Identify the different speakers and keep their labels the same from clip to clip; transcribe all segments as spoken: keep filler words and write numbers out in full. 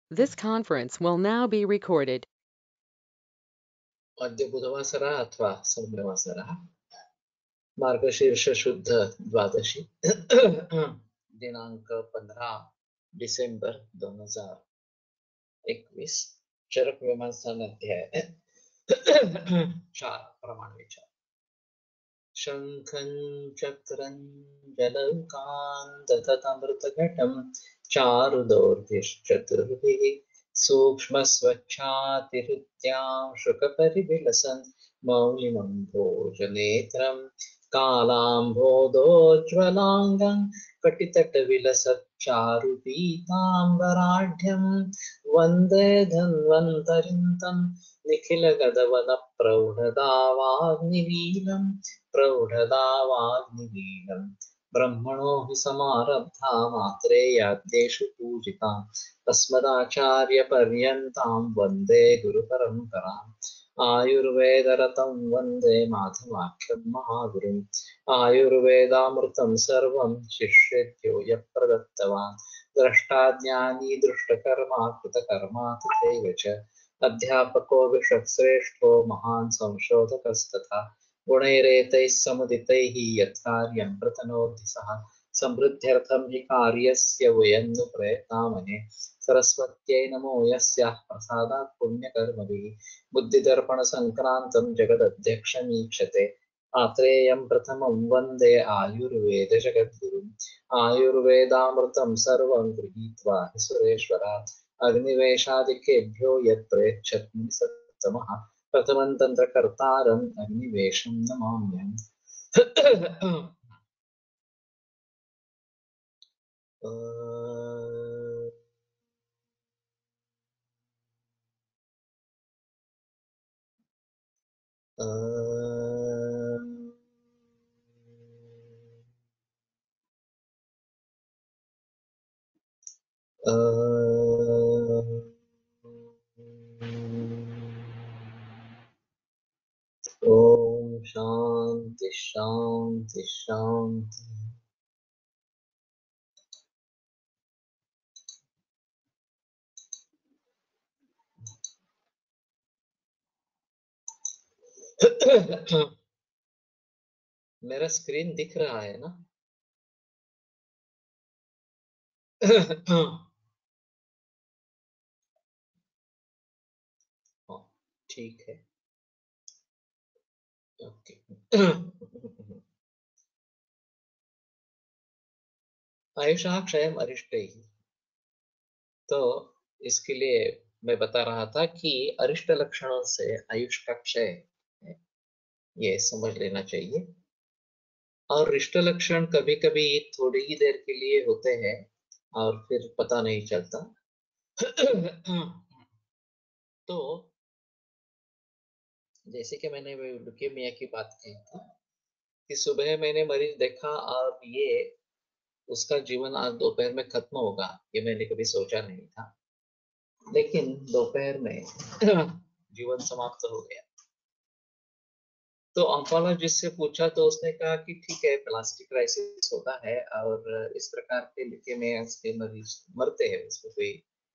Speaker 1: This conference will now be recorded.
Speaker 2: अद्य बुधवासरः अथवा सौम्यवासरः मार्गशीर्ष शुद्ध द्वादशी दिनांक पंद्रह डिसेंबर दोन हजार एकवीस चरक मीमांसा अध्याय चार प्रमाण विचार शंखं चक्रं जलौकान् दधतमृतघटं चारुदौर्भिश्चतुर्भिः सूक्ष्मस्वच्छातिहृत्यां शुकपरिविलसन् मौलिमं भोजनेत्रं कालाम्भोदोज्ज्वलाङ्गं कटितटविलसच्चारुपीताम्बराढ्यं वन्दे धन्वन्तरिं तं निखिलगदवदप्रौढदावाग्निवीलं प्रौढदावाग्निवीलं ब्रह्मणो हि समारब्धा मात्रेयाद्येषु पूजिता अस्मदाचार्यपर्यन्तां वन्दे गुरुपरम्पराम् आयुर्वेदरतं वन्दे माधवाख्यं महागुरुम् आयुर्वेदामृतं सर्वं शिष्येभ्यो यः प्रदत्तवान् द्रष्टाज्ञानी दृष्टकर्मा कृतकर्मा तथैव च अध्यापको विषश्रेष्ठो महान् संशोधकस्तथा गुणैरेतैः समुदितैः यत्कार्यं प्रतनोति सः समृद्ध्यर्थं हि कार्यस्य वयं नु प्रयतामहे सरस्वत्यै नमो यस्याः प्रसादात् पुण्यकर्मभिः बुद्धिदर्पणसङ्क्रान्तं जगदध्यक्षमीक्षते आत्रेयं प्रथमं वन्दे आयुर्वेदजगद्गुरुम् आयुर्वेदामृतं सर्वं गृहीत्वा हि सुरेश्वरात् अग्निवेशादिकेभ्यो यत्प्रेच्छत् सत्तमः प्रथमं तन्त्रकर्तारम् अग्निवेशं नमाम्यहम् ओम शांति शांति शांति। मेरा स्क्रीन दिख रहा है ना? ठीक है, ओके। आयुषा क्षयम अरिष्टैः। तो इसके लिए मैं बता रहा था कि अरिष्ट लक्षणों से आयुष का क्षय है, ये समझ लेना चाहिए। और रिष्ट लक्षण कभी कभी थोड़ी ही देर के लिए होते हैं और फिर पता नहीं चलता। तो जैसे कि मैंने ल्यूकेमिया की बात कही थी कि सुबह मैंने मरीज देखा और ये उसका जीवन आज दोपहर में खत्म होगा, ये मैंने कभी सोचा नहीं था, लेकिन दोपहर में जीवन समाप्त हो गया। तो ऑन्कोलॉजिस्ट से पूछा तो उसने कहा कि ठीक है, प्लास्टिक क्राइसिस होता है और इस प्रकार के ल्यूकेमिया के मरीज मरते हैं, उसमें कोई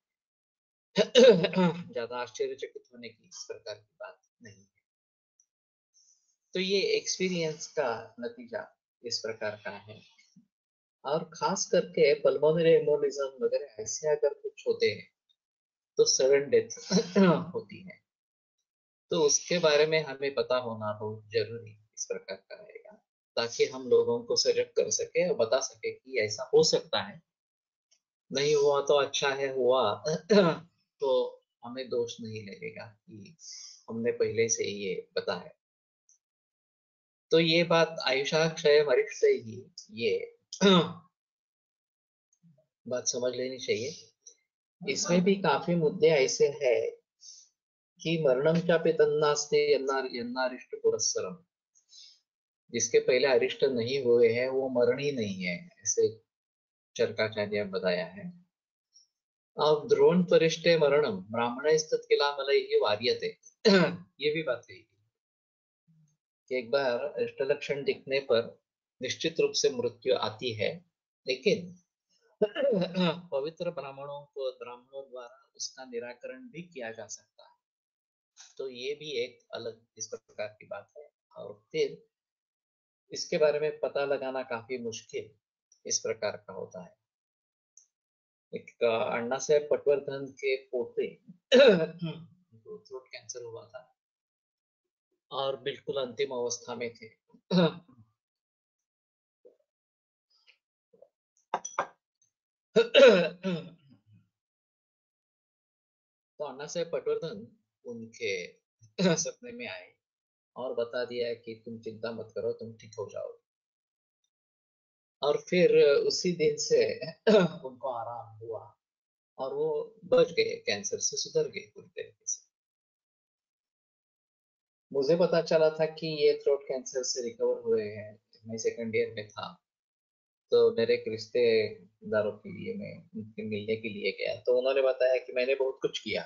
Speaker 2: ज्यादा आश्चर्यचकित होने की इस प्रकार की बात नहीं है। तो ये एक्सपीरियंस का नतीजा इस प्रकार का है। और खास करके पल्मोनरी एम्बोलिज्म वगैरह ऐसे अगर कुछ होते हैं तो सडन डेथ होती है, तो उसके बारे में हमें पता होना बहुत जरूरी इस प्रकार का रहेगा, ताकि हम लोगों को सजग कर सके और बता सके कि ऐसा हो सकता है। नहीं हुआ तो अच्छा है, हुआ तो हमें दोष नहीं लगेगा कि हमने पहले से ये बताया। तो ये बात आयुषा क्षय मरीज से ही ये बात समझ लेनी चाहिए। इसमें भी काफी मुद्दे ऐसे हैं कि मरणम चापे तन्नास्ते यन्नारिष्ट पुरस्सरम, जिसके पहले अरिष्ट नहीं हुए हैं वो मरण ही नहीं है, ऐसे चरकाचार्य बताया है। अब द्रोण परिष्टे मरणम ब्राह्मण किला मलय ही वार्यते, ये भी बात कही कि एक बार अरिष्ट लक्षण दिखने पर निश्चित रूप से मृत्यु आती है, लेकिन पवित्र ब्राह्मणों को ब्राह्मणों द्वारा उसका निराकरण भी किया जा सकता है। तो ये भी एक अलग इस प्रकार की बात है। और फिर इसके बारे में पता लगाना काफी मुश्किल इस प्रकार का होता है। एक अण्णा साहेब पटवर्धन के पोते उनको थ्रोट कैंसर हुआ था और बिल्कुल अंतिम अवस्था में थे। तो अण्णा साहेब पटवर्धन उनके सपने में आए और बता दिया कि तुम चिंता मत करो, तुम ठीक हो जाओगे। और फिर उसी दिन से उनको आराम हुआ और वो बच गए, कैंसर से सुधर गए पूरी तरीके से। मुझे पता चला था कि ये थ्रोट कैंसर से रिकवर हुए हैं, मैं सेकंड ईयर में था। तो मेरे एक रिश्तेदारों के लिए मैं उनके मिलने के लिए गया, तो उन्होंने बताया कि मैंने बहुत कुछ किया।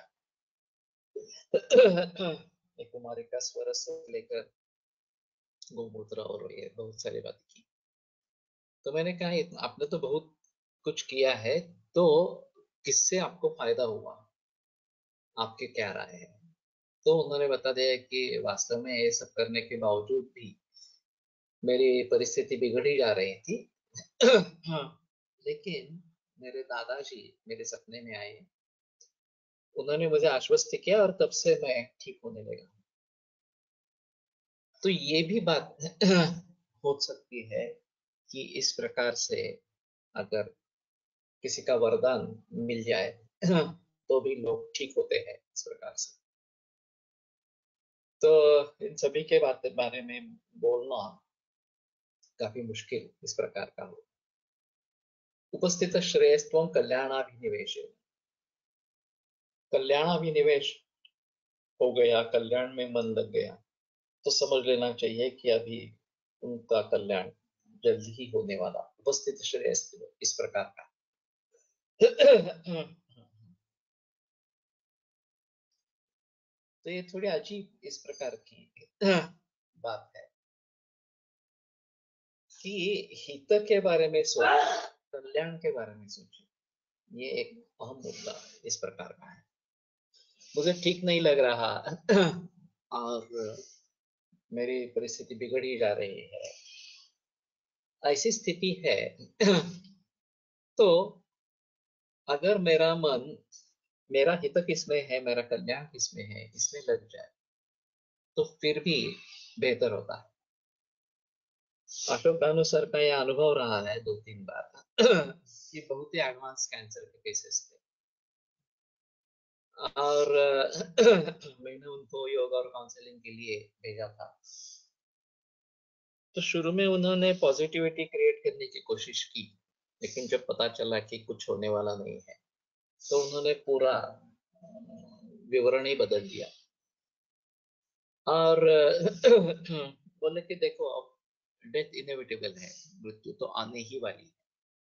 Speaker 2: एक कुमारी का स्वर से लेकर गोमूत्र और ये बहुत सारी बातें की। तो मैंने कहा "इतना- आपने तो बहुत कुछ किया है, तो किससे आपको फायदा हुआ, आपके क्या राय है?" तो उन्होंने बता दिया कि वास्तव में ये सब करने के बावजूद भी मेरी परिस्थिति बिगड़ ही जा रही थी। हाँ, लेकिन मेरे दादाजी मेरे सपने में आए, उन्होंने मुझे आश्वस्त किया और तब से मैं ठीक होने लगा। तो ये भी बात हो सकती है कि इस प्रकार से अगर किसी का वरदान मिल जाए तो भी लोग ठीक होते हैं इस प्रकार से। तो इन सभी के बात बारे में बोलना काफी मुश्किल इस प्रकार का हो। उपस्थित श्रेयस्त्वं कल्याणाभिनिवेश, कल्याणाभिनिवेश हो गया, कल्याण में मन लग गया, तो समझ लेना चाहिए कि अभी उनका कल्याण जल्द ही होने वाला। उपस्थित श्रेयस्त्व इस प्रकार का। तो ये थोड़ी अजीब इस प्रकार की बात है कि हित के बारे में सोचो, कल्याण के बारे में सोचो, ये एक अहम मुद्दा इस प्रकार का है। मुझे ठीक नहीं लग रहा और मेरी परिस्थिति बिगड़ ही जा रही है, ऐसी स्थिति है। तो अगर मेरा मन, मेरा हित किसमें है, मेरा कल्याण किसमें है, इसमें लग जाए तो फिर भी बेहतर होता है। अशोक भानु सर का यह अनुभव रहा है दो तीन बार कि बहुत ही एडवांस कैंसर के केसेस थे और मैंने उनको योग और काउंसलिंग के लिए भेजा था। तो शुरू में उन्होंने पॉजिटिविटी क्रिएट करने की कोशिश की, लेकिन जब पता चला कि कुछ होने वाला नहीं है तो उन्होंने पूरा विवरण ही बदल दिया और बोले कि देखो अब डेथ इनएविटेबल है, मृत्यु तो आने ही वाली है,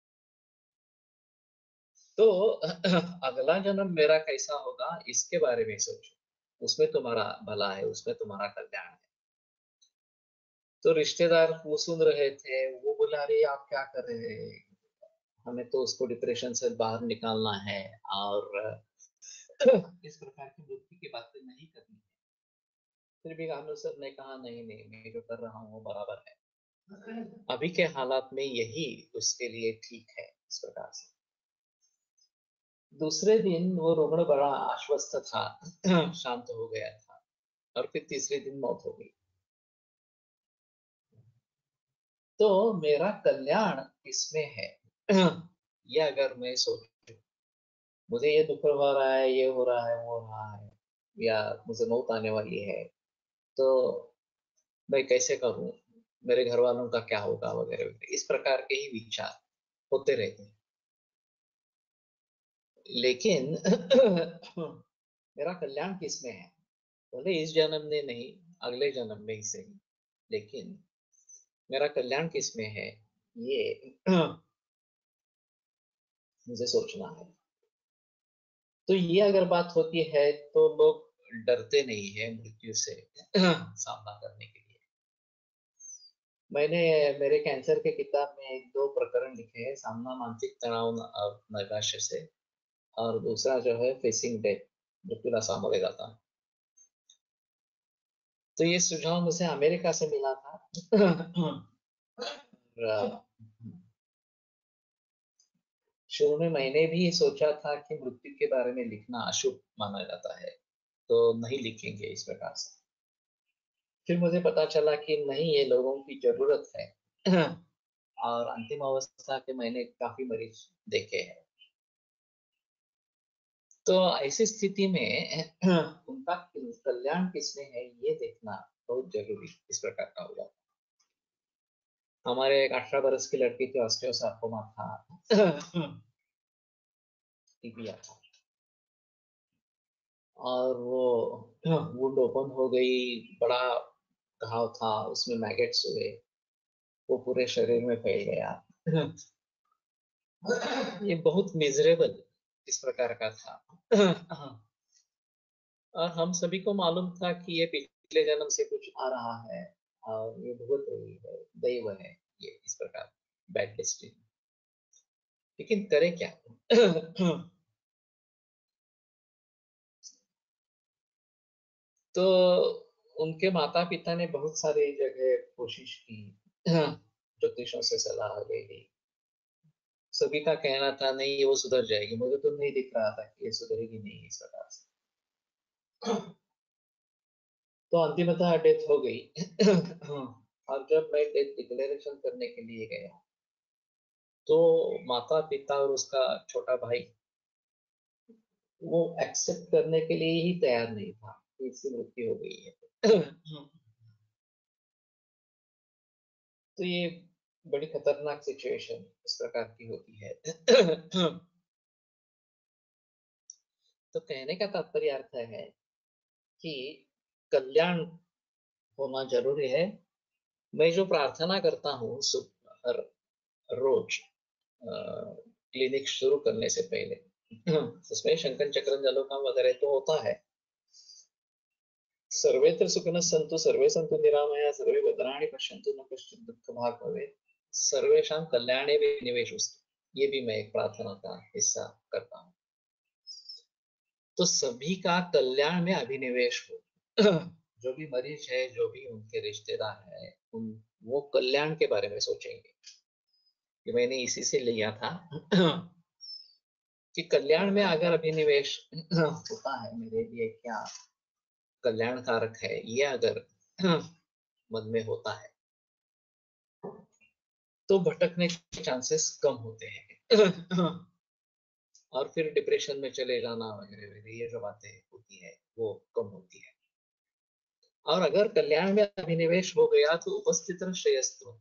Speaker 2: तो अगला जन्म मेरा कैसा होगा इसके बारे में सोचो, उसमें तुम्हारा भला है, उसमें तुम्हारा कल्याण है। तो रिश्तेदार वो सुन रहे थे, वो बोला अरे आप क्या कर रहे हैं, हमें तो उसको डिप्रेशन से बाहर निकालना है और इस प्रकार की मृत्यु की बातें नहीं करनी है। फिर भी कानू सर ने कहा नहीं नहीं, मैं जो कर रहा हूँ वो बराबर है, अभी के हालात में यही उसके लिए ठीक है, इस प्रकार से। दूसरे दिन वो रुग्ण बड़ा आश्वस्त था, शांत हो गया था और फिर तीसरे दिन मौत हो गई। तो मेरा कल्याण किसमें है ये अगर मैं सोचूं, मुझे ये दुख हो रहा है, ये हो रहा है, वो हो रहा है, या मुझे मौत आने वाली है, तो मैं कैसे करूं, मेरे घर वालों का क्या होगा वगैरह वगैरह, इस प्रकार के ही विचार होते रहते हैं। लेकिन मेरा कल्याण किसमें है, बोले इस जन्म में नहीं, अगले जन्म में ही सही, लेकिन मेरा कल्याण किसमें है ये मुझे सोचना है। तो ये अगर बात होती है तो लोग डरते नहीं है मृत्यु से सामना करने के लिए। मैंने मेरे कैंसर के किताब में एक दो प्रकरण लिखे हैं, सामना मानसिक तनाव न- नैराश्य से, और दूसरा जो है फेसिंग डेथ, मृत्युला सामोरे जाता है। तो ये सुझाव मुझे अमेरिका से मिला था। और शुरू में मैंने भी सोचा था कि मृत्यु के बारे में लिखना अशुभ माना जाता है, तो नहीं लिखेंगे इस प्रकार से। फिर मुझे पता चला कि नहीं, ये लोगों की जरूरत है। और अंतिम अवस्था के मैंने काफी मरीज देखे हैं। तो ऐसी स्थिति में उनका कल्याण किसमें है ये देखना बहुत जरूरी इस प्रकार का होगा। हमारे एक अठारह बरस की लड़की थी, ऑस्टियोसार्कोमा था, टीबी था, और वो वुंड ओपन हो गई, बड़ा घाव था, उसमें मैगेट्स हुए, वो पूरे शरीर में फैल गया। ये बहुत मिजरेबल इस प्रकार का था। और हम सभी को मालूम था कि ये पिछले जन्म से कुछ आ रहा है और ये भुगत रही है, दैव है ये इस प्रकार, बैड डेस्टिनी। लेकिन करे क्या? तो उनके माता पिता ने बहुत सारी जगह कोशिश की, ज्योतिषों से सलाह ली, सभी का कहना था नहीं ये वो सुधर जाएगी। मुझे तो नहीं दिख रहा था कि ये सुधरेगी नहीं इस प्रकार से। तो अंतिमतः डेथ हो गई। और जब मैं डेथ डिक्लेरेशन करने के लिए गया, तो माता पिता और उसका छोटा भाई वो एक्सेप्ट करने के लिए ही तैयार नहीं था कि इसकी मृत्यु हो गई है। तो ये बड़ी खतरनाक सिचुएशन इस प्रकार की होती है। तो कहने का तात्पर्य अर्थ है कि कल्याण होना जरूरी है। मैं जो प्रार्थना करता हूँ हर रोज क्लिनिक शुरू करने से पहले, उसमें शंकर चक्र जलोकम वगैरह तो होता है। सर्वेत्र सुखिनः सन्तु सर्वे सन्तु निरामया सर्वे भद्राणि पश्यन्तु न कश्चित् दुःख भाग् भवेत् सर्वेषां कल्याणे विनिवेशोस्तु। ये भी मैं एक प्रार्थना का हिस्सा करता हूँ। तो सभी का कल्याण में अभिनिवेश हो। जो भी मरीज है, जो भी उनके रिश्तेदार है, उन वो कल्याण के बारे में सोचेंगे। कि मैंने इसी से लिया था कि कल्याण में अगर अभिनिवेश होता है, मेरे लिए क्या कल्याणकारक है, ये अगर मन में होता है तो भटकने के चांसेस कम होते हैं। और फिर डिप्रेशन में चले जाना वगैरह वगैरह ये जो बातें होती है वो कम होती है। और अगर कल्याण में अभिनिवेश हो गया तो उपस्थित श्रेयस्त्व,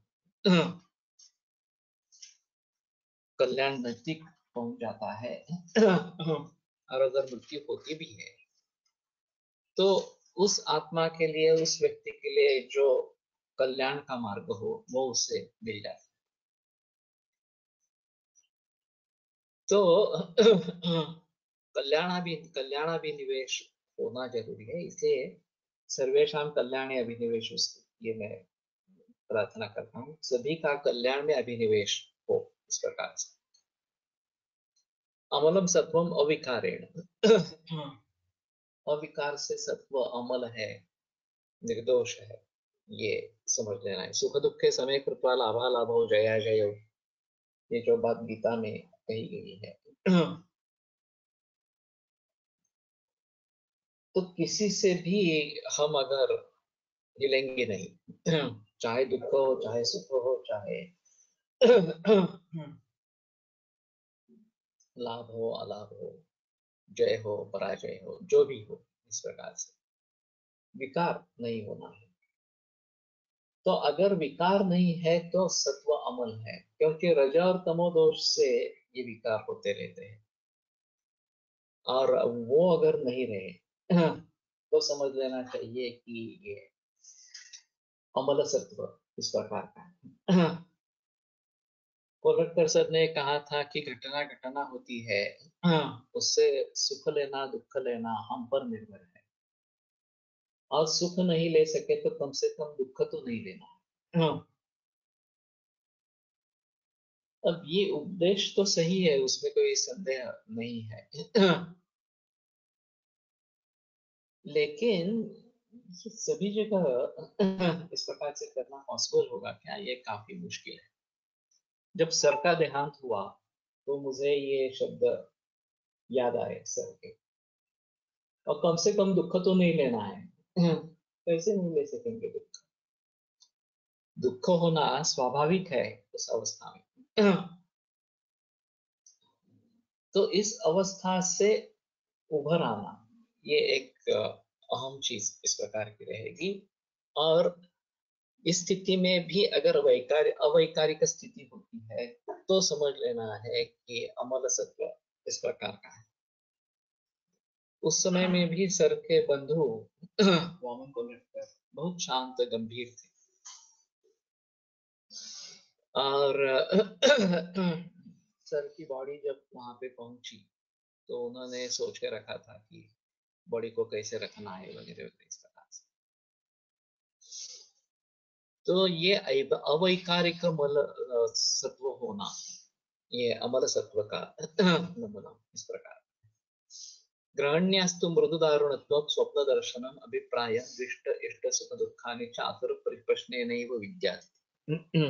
Speaker 2: कल्याण नजदीक पहुंच जाता है। और अगर मृत्यु होती भी है तो उस आत्मा के लिए, उस व्यक्ति के लिए जो कल्याण का मार्ग हो वो उससे मिल जाता है। तो कल्याणाभि कल्याणाभिनिवेश होना जरूरी है, इसलिए सर्वेषां कल्याणे अभिनिवेशोस्तु ये मैं प्रार्थना करता हूँ, सभी का कल्याण में अभिनिवेश हो इस प्रकार से। अमलम सत्वम अविकारेण, अविकार से सत्व अमल है, निर्दोष है, ये समझ लेना है। सुख दुख के समय कृत्वा लाभा लाभो जया जयो, ये जो बात गीता में कही गई है। तो किसी से भी हम अगर हिलेंगे नहीं, चाहे दुख हो चाहे सुख हो, चाहे लाभ हो अलाभ हो, जय हो पराजय हो, जो भी हो, इस प्रकार से विकार नहीं होना है। तो अगर विकार नहीं है तो सत्व अमल है, क्योंकि रजा और तमो दोष से ये विकार होते रहते हैं। और वो अगर नहीं रहे तो समझ लेना चाहिए कि ये अमल सत्व इस प्रकार का है। कोलटकर सर ने कहा था कि घटना घटना होती है, उससे सुख लेना दुख लेना हम पर निर्भर है। और सुख नहीं ले सके तो कम से कम दुख तो नहीं लेना। अब ये उपदेश तो सही है, उसमें कोई संदेह नहीं है। लेकिन ये सभी जगह इस प्रकार से करना पॉसिबल होगा क्या, ये काफी मुश्किल है। जब सर का देहांत हुआ तो मुझे ये शब्द याद आए सर के, और कम से कम दुख तो नहीं लेना है। कैसे नहीं ले सकेंगे दुख? दुख होना स्वाभाविक है उस अवस्था में। तो इस अवस्था से उभर आना, ये एक अ, अहम चीज इस प्रकार की रहेगी। और इस स्थिति में भी अगर वैकार अवैकारिक स्थिति होती है तो समझ लेना है कि अमल सत्व इस प्रकार का है। उस समय में भी सर के बंधु वामन को लेकर बहुत शांत गंभीर थे, और सर की बॉडी जब वहां पे पहुंची तो उन्होंने सोच के रखा था कि बॉडी को कैसे रखना है वगैरह वगैरह इस प्रकार से। तो ये अव- अवैकारिक मल अ, सत्व होना, ये अमल सत्व का नमूना इस प्रकार। ग्रहण्यास्तु मृदु दारुणत्वं स्वप्न दर्शनम अभिप्राय दृष्ट इष्ट सुख दुखानि चातुर परिप्रश्नेनैव विद्यात्।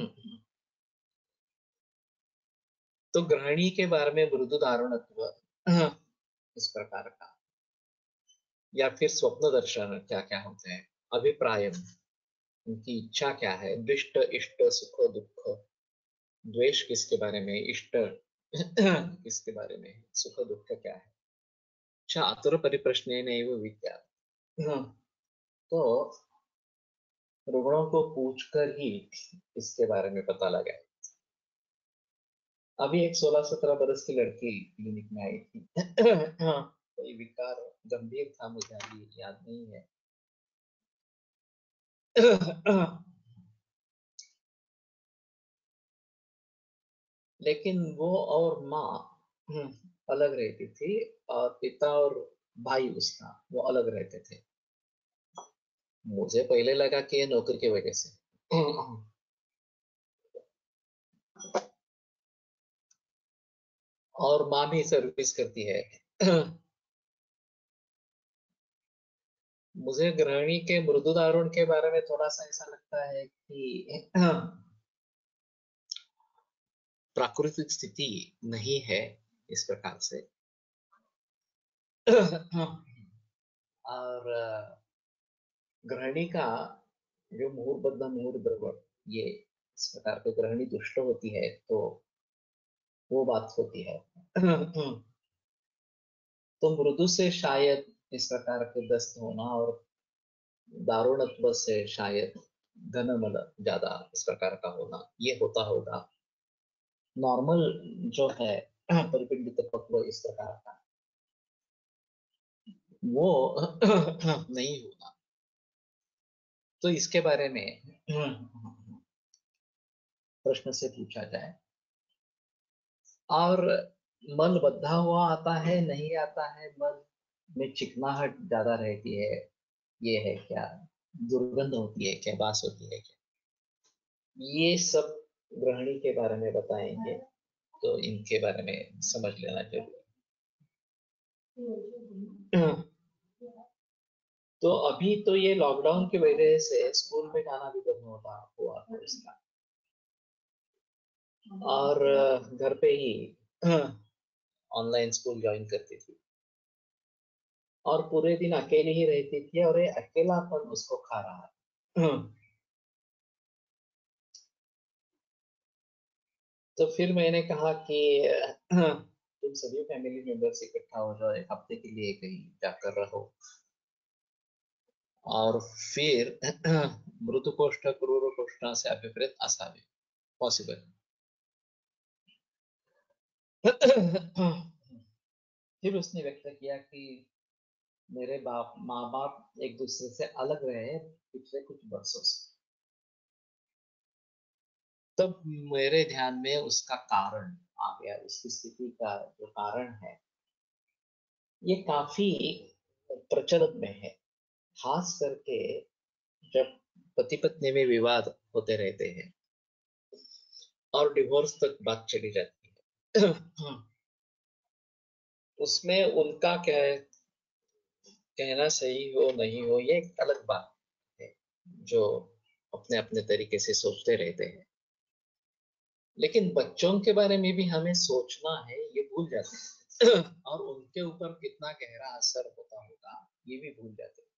Speaker 2: तो ग्रहणी के बारे में मृदु दारुणत्व इस प्रकार का, या फिर स्वप्न दर्शन क्या क्या होते हैं, अभिप्राय उनकी इच्छा क्या है, दृष्ट इष्ट सुख दुख, द्वेष किसके बारे में, इष्ट किसके बारे में, सुख दुख क्या है, चातुर परिप्रश्नेनैव विद्यात्। तो रुग्णों को पूछकर ही इसके बारे में पता लगा। अभी एक सोलह सत्रह बरस की लड़की क्लिनिक में आई थी। कोई विकार गंभीर था, मुझे अभी याद नहीं है। लेकिन वो और माँ अलग रहती थी, और पिता और भाई उसका वो अलग रहते थे। मुझे पहले लगा कि ये नौकरी की वजह से। और माँ भी सर्विस करती है। मुझे गृहिणी के मृदु दारुण के बारे में थोड़ा सा ऐसा लगता है कि प्राकृतिक स्थिति नहीं है इस प्रकार से। और गृहिणी का जो मुहूर्त मुहूर्त ये इस प्रकार के गृहिणी दुष्ट होती है तो वो बात होती है। तो मृदु से शायद इस प्रकार के दस्त होना, और दारुणत्व से शायद घनमल ज्यादा इस प्रकार का होना, ये होता होगा। नॉर्मल जो है परिपिंडित पक्व इस प्रकार का वो नहीं होगा। तो इसके बारे में प्रश्न से पूछा जाए। और मल बद्धा हुआ आता है, नहीं आता है, मल में चिकनाहट ज्यादा रहती है, ये है क्या, दुर्गंध होती है क्या, बास होती है क्या, ये सब गृहिणी के बारे में बताएंगे। तो इनके बारे में समझ लेना जरूरी। तो अभी तो ये लॉकडाउन की वजह से स्कूल में जाना भी बंद होता हुआ था इसका, और घर पे ही ऑनलाइन स्कूल ज्वाइन करती थी, और पूरे दिन अकेली ही रहती थी, और ये अकेलापन उसको खा रहा है। तो फिर मैंने कहा कि तुम सभी फैमिली मेंबर्स इकट्ठा हो जाओ, एक हफ्ते के लिए कहीं जाकर रहो, और फिर मृदुकोष्ठ क्रूरकोष्ठ से अभिप्रेत असावे पॉसिबल। फिर उसने व्यक्त किया कि मेरे बाप माँ बाप एक दूसरे से अलग रहे पिछले कुछ वर्षों से। तब मेरे ध्यान में उसका कारण आ गया, उसकी स्थिति का जो कारण है ये काफी प्रचलित में है। खास करके जब पति पत्नी में विवाद होते रहते हैं और डिवोर्स तक बात चली जाती है। उसमें उनका क्या है, कहना सही हो नहीं हो ये एक अलग बात है, जो अपने अपने तरीके से सोचते रहते हैं। लेकिन बच्चों के बारे में भी हमें सोचना है, ये भूल जाते हैं। और उनके ऊपर कितना गहरा असर होता होगा ये भी भूल जाते हैं।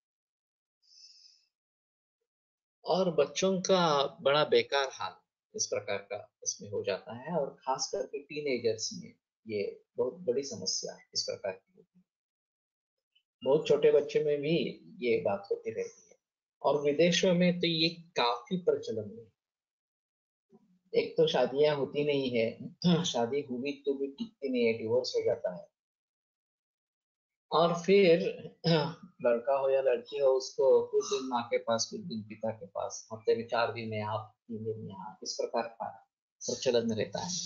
Speaker 2: और बच्चों का बड़ा बेकार हाल इस प्रकार का इसमें हो जाता है, और खास करके टीनेजर्स में ये बहुत बड़ी समस्या इस प्रकार की होती है। बहुत छोटे बच्चे में भी ये बात होती रहती है, और विदेशों में तो ये काफी प्रचलन में। एक तो शादियां होती नहीं है, शादी हुई तो भी टिकती नहीं है, डिवोर्स हो जाता है। और फिर लड़का हो या लड़की हो, उसको कुछ दिन माँ के पास, कुछ दिन पिता के पास, हफ्ते में चार दिन यहाँ, तीन दिन यहाँ, इस प्रकार का प्रचलन रहता है।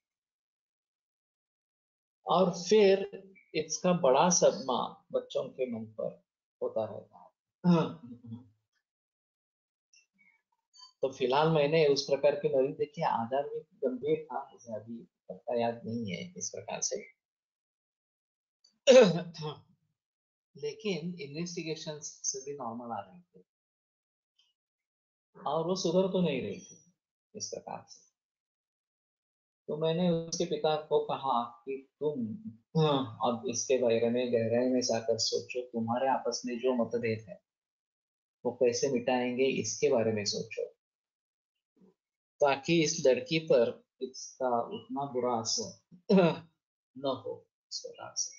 Speaker 2: और फिर इसका बड़ा सदमा बच्चों के मन पर होता रहता है। तो फिलहाल मैंने उस प्रकार के मरीज देखे, आधार भी गंभीर था, मुझे अभी पता याद नहीं है इस प्रकार से। लेकिन इन्वेस्टिगेशन से भी नॉर्मल आ रहे थे, और वो सुधर तो नहीं रही थी इस प्रकार से। तो मैंने उसके पिता को कहा कि तुम हाँ, अब इसके बारे में गहराई में जाकर सोचो, तुम्हारे आपस में जो मतभेद है वो कैसे मिटाएंगे, इसके बारे में सोचो, ताकि इस लड़की पर इसका उतना बुरा असर न हो इस प्रकार से।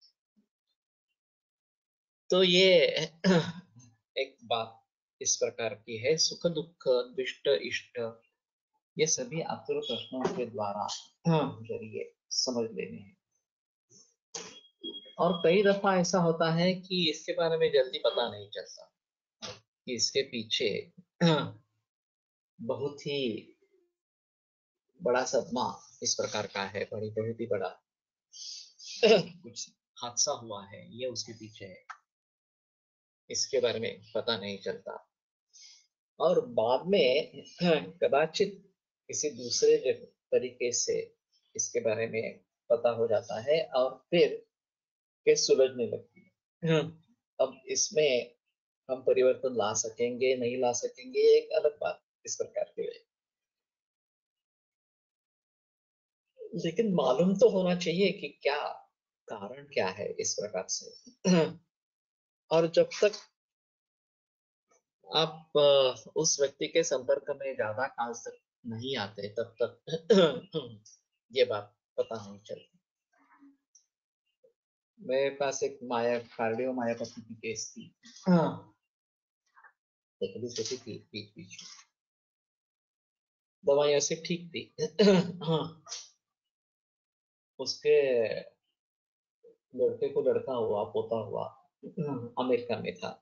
Speaker 2: तो ये एक बात इस प्रकार की है। सुख दुख, दुष्ट इष्ट, ये सभी आतुर प्रश्नों के द्वारा जरिए समझ लेने हैं। और कई दफा ऐसा होता है कि इसके बारे में जल्दी पता नहीं चलता कि इसके पीछे बहुत ही बड़ा सदमा इस प्रकार का है, बड़ी बहुत ही बड़ा कुछ हादसा हुआ है, ये उसके पीछे है, इसके बारे में पता नहीं चलता। और बाद में कदाचित किसी दूसरे तरीके से इसके बारे में पता हो जाता है, और फिर केस सुलझने लगती है। अब इसमें हम परिवर्तन ला सकेंगे नहीं ला सकेंगे, ये एक अलग बात इस प्रकार की है। लेकिन मालूम तो होना चाहिए कि क्या कारण क्या है इस प्रकार से। और जब तक आप अ, उस व्यक्ति के संपर्क में ज्यादा काल तक नहीं आते, तब तक ये बात पता नहीं चलती। मेरे पास एक माया कार्डियो मायोपैथी की केस थी। हाँ, तकलीफ होती थी बीच बीच में, दवाइयों से ठीक थी। हाँ, उसके लड़के को लड़का हुआ, पोता हुआ, अमेरिका में था।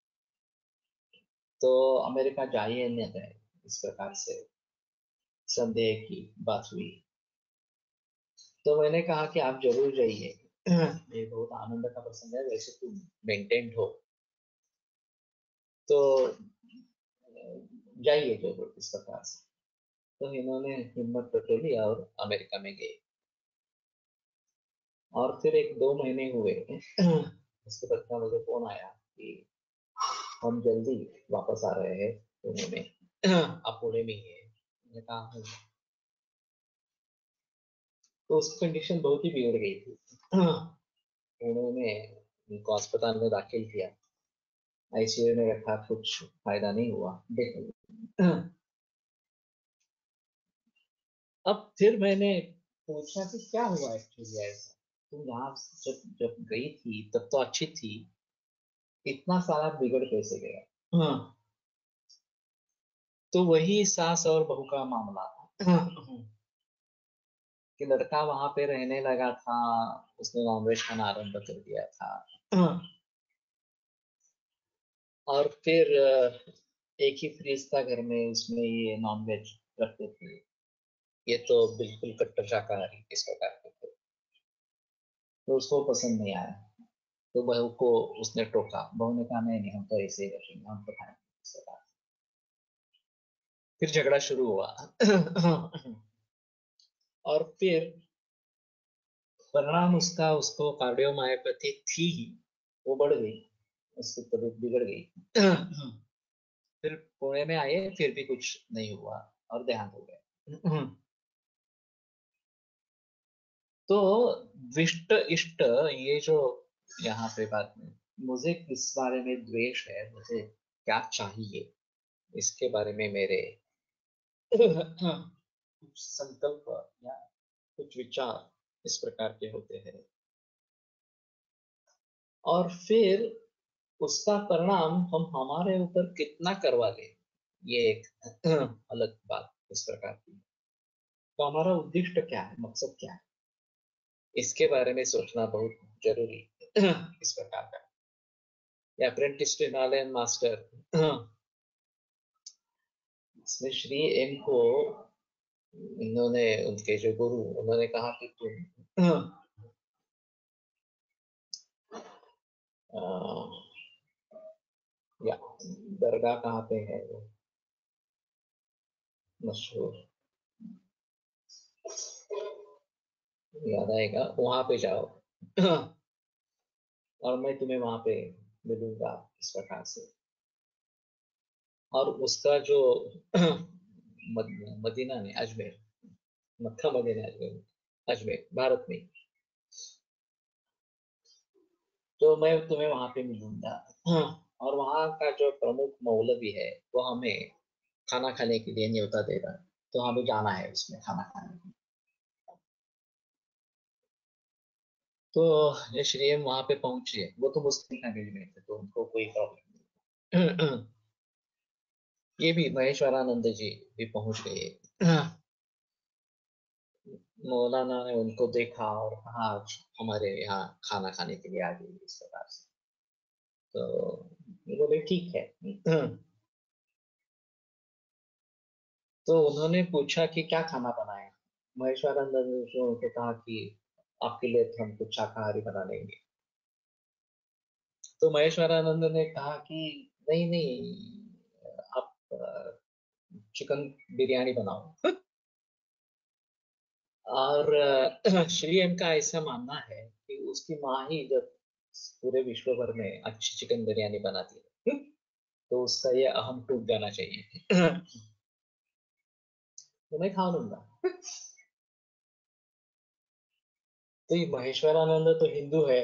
Speaker 2: तो अमेरिका जाइए न गए, इस प्रकार से संदेह की बात हुई। तो मैंने कहा कि आप जरूर जाइए, ये बहुत आनंद का प्रसंग है, वैसे तुम मेंटेन्ड हो तो जाइए जरूर इस प्रकार से। तो इन्होंने हिम्मत टटोली और अमेरिका में गए। और फिर एक दो महीने हुए, उसके बाद का मुझे फोन आया कि हम जल्दी वापस आ रहे हैं पुणे में, आप पुणे में ही है। मैंने कहा "हाँ।" तो उसकी कंडीशन बहुत ही बिगड़ गई थी। पुणे में उनको अस्पताल में दाखिल किया, आईसीयू में रखा, कुछ फायदा नहीं हुआ। अब फिर मैंने पूछा कि क्या हुआ एक्चुअली ऐसा, तुम यहाँ जब जब गई थी तब तो अच्छी थी, इतना सारा बिगड़ कैसे गया। हाँ, तो वही सास और बहू का मामला था। कि लड़का वहां पे रहने लगा था, उसने नॉनवेज खाना आरंभ कर दिया था। और फिर अ, एक ही फ्रिज था घर में, उसमें ये नॉनवेज रखते थे। ये तो बिल्कुल कट्टर शाकाहारी इस प्रकार के थे, तो उसको पसंद नहीं आया। तो बहू को उसने टोका, बहू ने कहा नहीं नहीं, हम तो ऐसे ही रखेंगे, हम तो खाएंगे इस प्रकार। फिर झगड़ा शुरू हुआ। और फिर परिणाम उसका, उसको कार्डियोमायोपैथी थी ही, वो बढ़ गई, उसकी तबीयत बिगड़ गई। फिर पुणे में आए, फिर भी कुछ नहीं हुआ और देहांत हो गया। तो विष्ट इष्ट, ये जो यहाँ पे बात में, मुझे किस बारे में द्वेष है, मुझे क्या चाहिए, इसके बारे में मेरे कुछ संकल्प या कुछ विचार इस प्रकार के होते हैं। और फिर उसका परिणाम हम हमारे ऊपर कितना करवा ले, ये एक अलग बात इस प्रकार की। तो हमारा उद्देश्य क्या है, मकसद क्या है, इसके बारे में सोचना बहुत जरूरी इस प्रकार का। अप्रेंटिस टू हिमालयन मास्टर, इसमें श्री एम को इन्होंने, उनके जो गुरु, उन्होंने कहा कि तुम या दरगाह कहाँ पे है वो मशहूर, याद आएगा, वहां पे जाओ और मैं तुम्हें वहां पे मिलूंगा इस प्रकार से। और उसका जो मदीना में, अजमेर, मक्का मदीना अजमेर, अजमेर भारत में, तो मैं तुम्हें वहां पे मिलूंगा। और वहां का जो प्रमुख मौलवी है वो हमें खाना खाने के लिए न्योता दे रहा है, तो हमें जाना है उसमें खाना खाने। तो ये श्रीएम वहां पे पहुंचे, वो तो मुस्लिम फैमिली में थे, तो उनको कोई प्रॉब्लम नहीं। ये भी महेश्वरानंद जी भी पहुंच गए। मौलाना ने उनको देखा और कहा हमारे यहाँ खाना खाने के लिए आ गई इस प्रकार से। तो ये बोले ठीक है। तो उन्होंने पूछा कि क्या खाना बनाया। महेश्वरानंद ने उनको कहा कि आपके लिए तो हम कुछ शाकाहारी बना लेंगे। तो महेश्वरानंद ने कहा कि नहीं नहीं, आप चिकन बिरयानी बनाओ। और श्री एम का ऐसा मानना है कि उसकी माँ ही जब पूरे विश्व भर में अच्छी चिकन बिरयानी बनाती है, तो उसका ये अहम टूट जाना चाहिए। तो मैं खा लूंगा। तो ये महेश्वरानंद तो हिंदू है।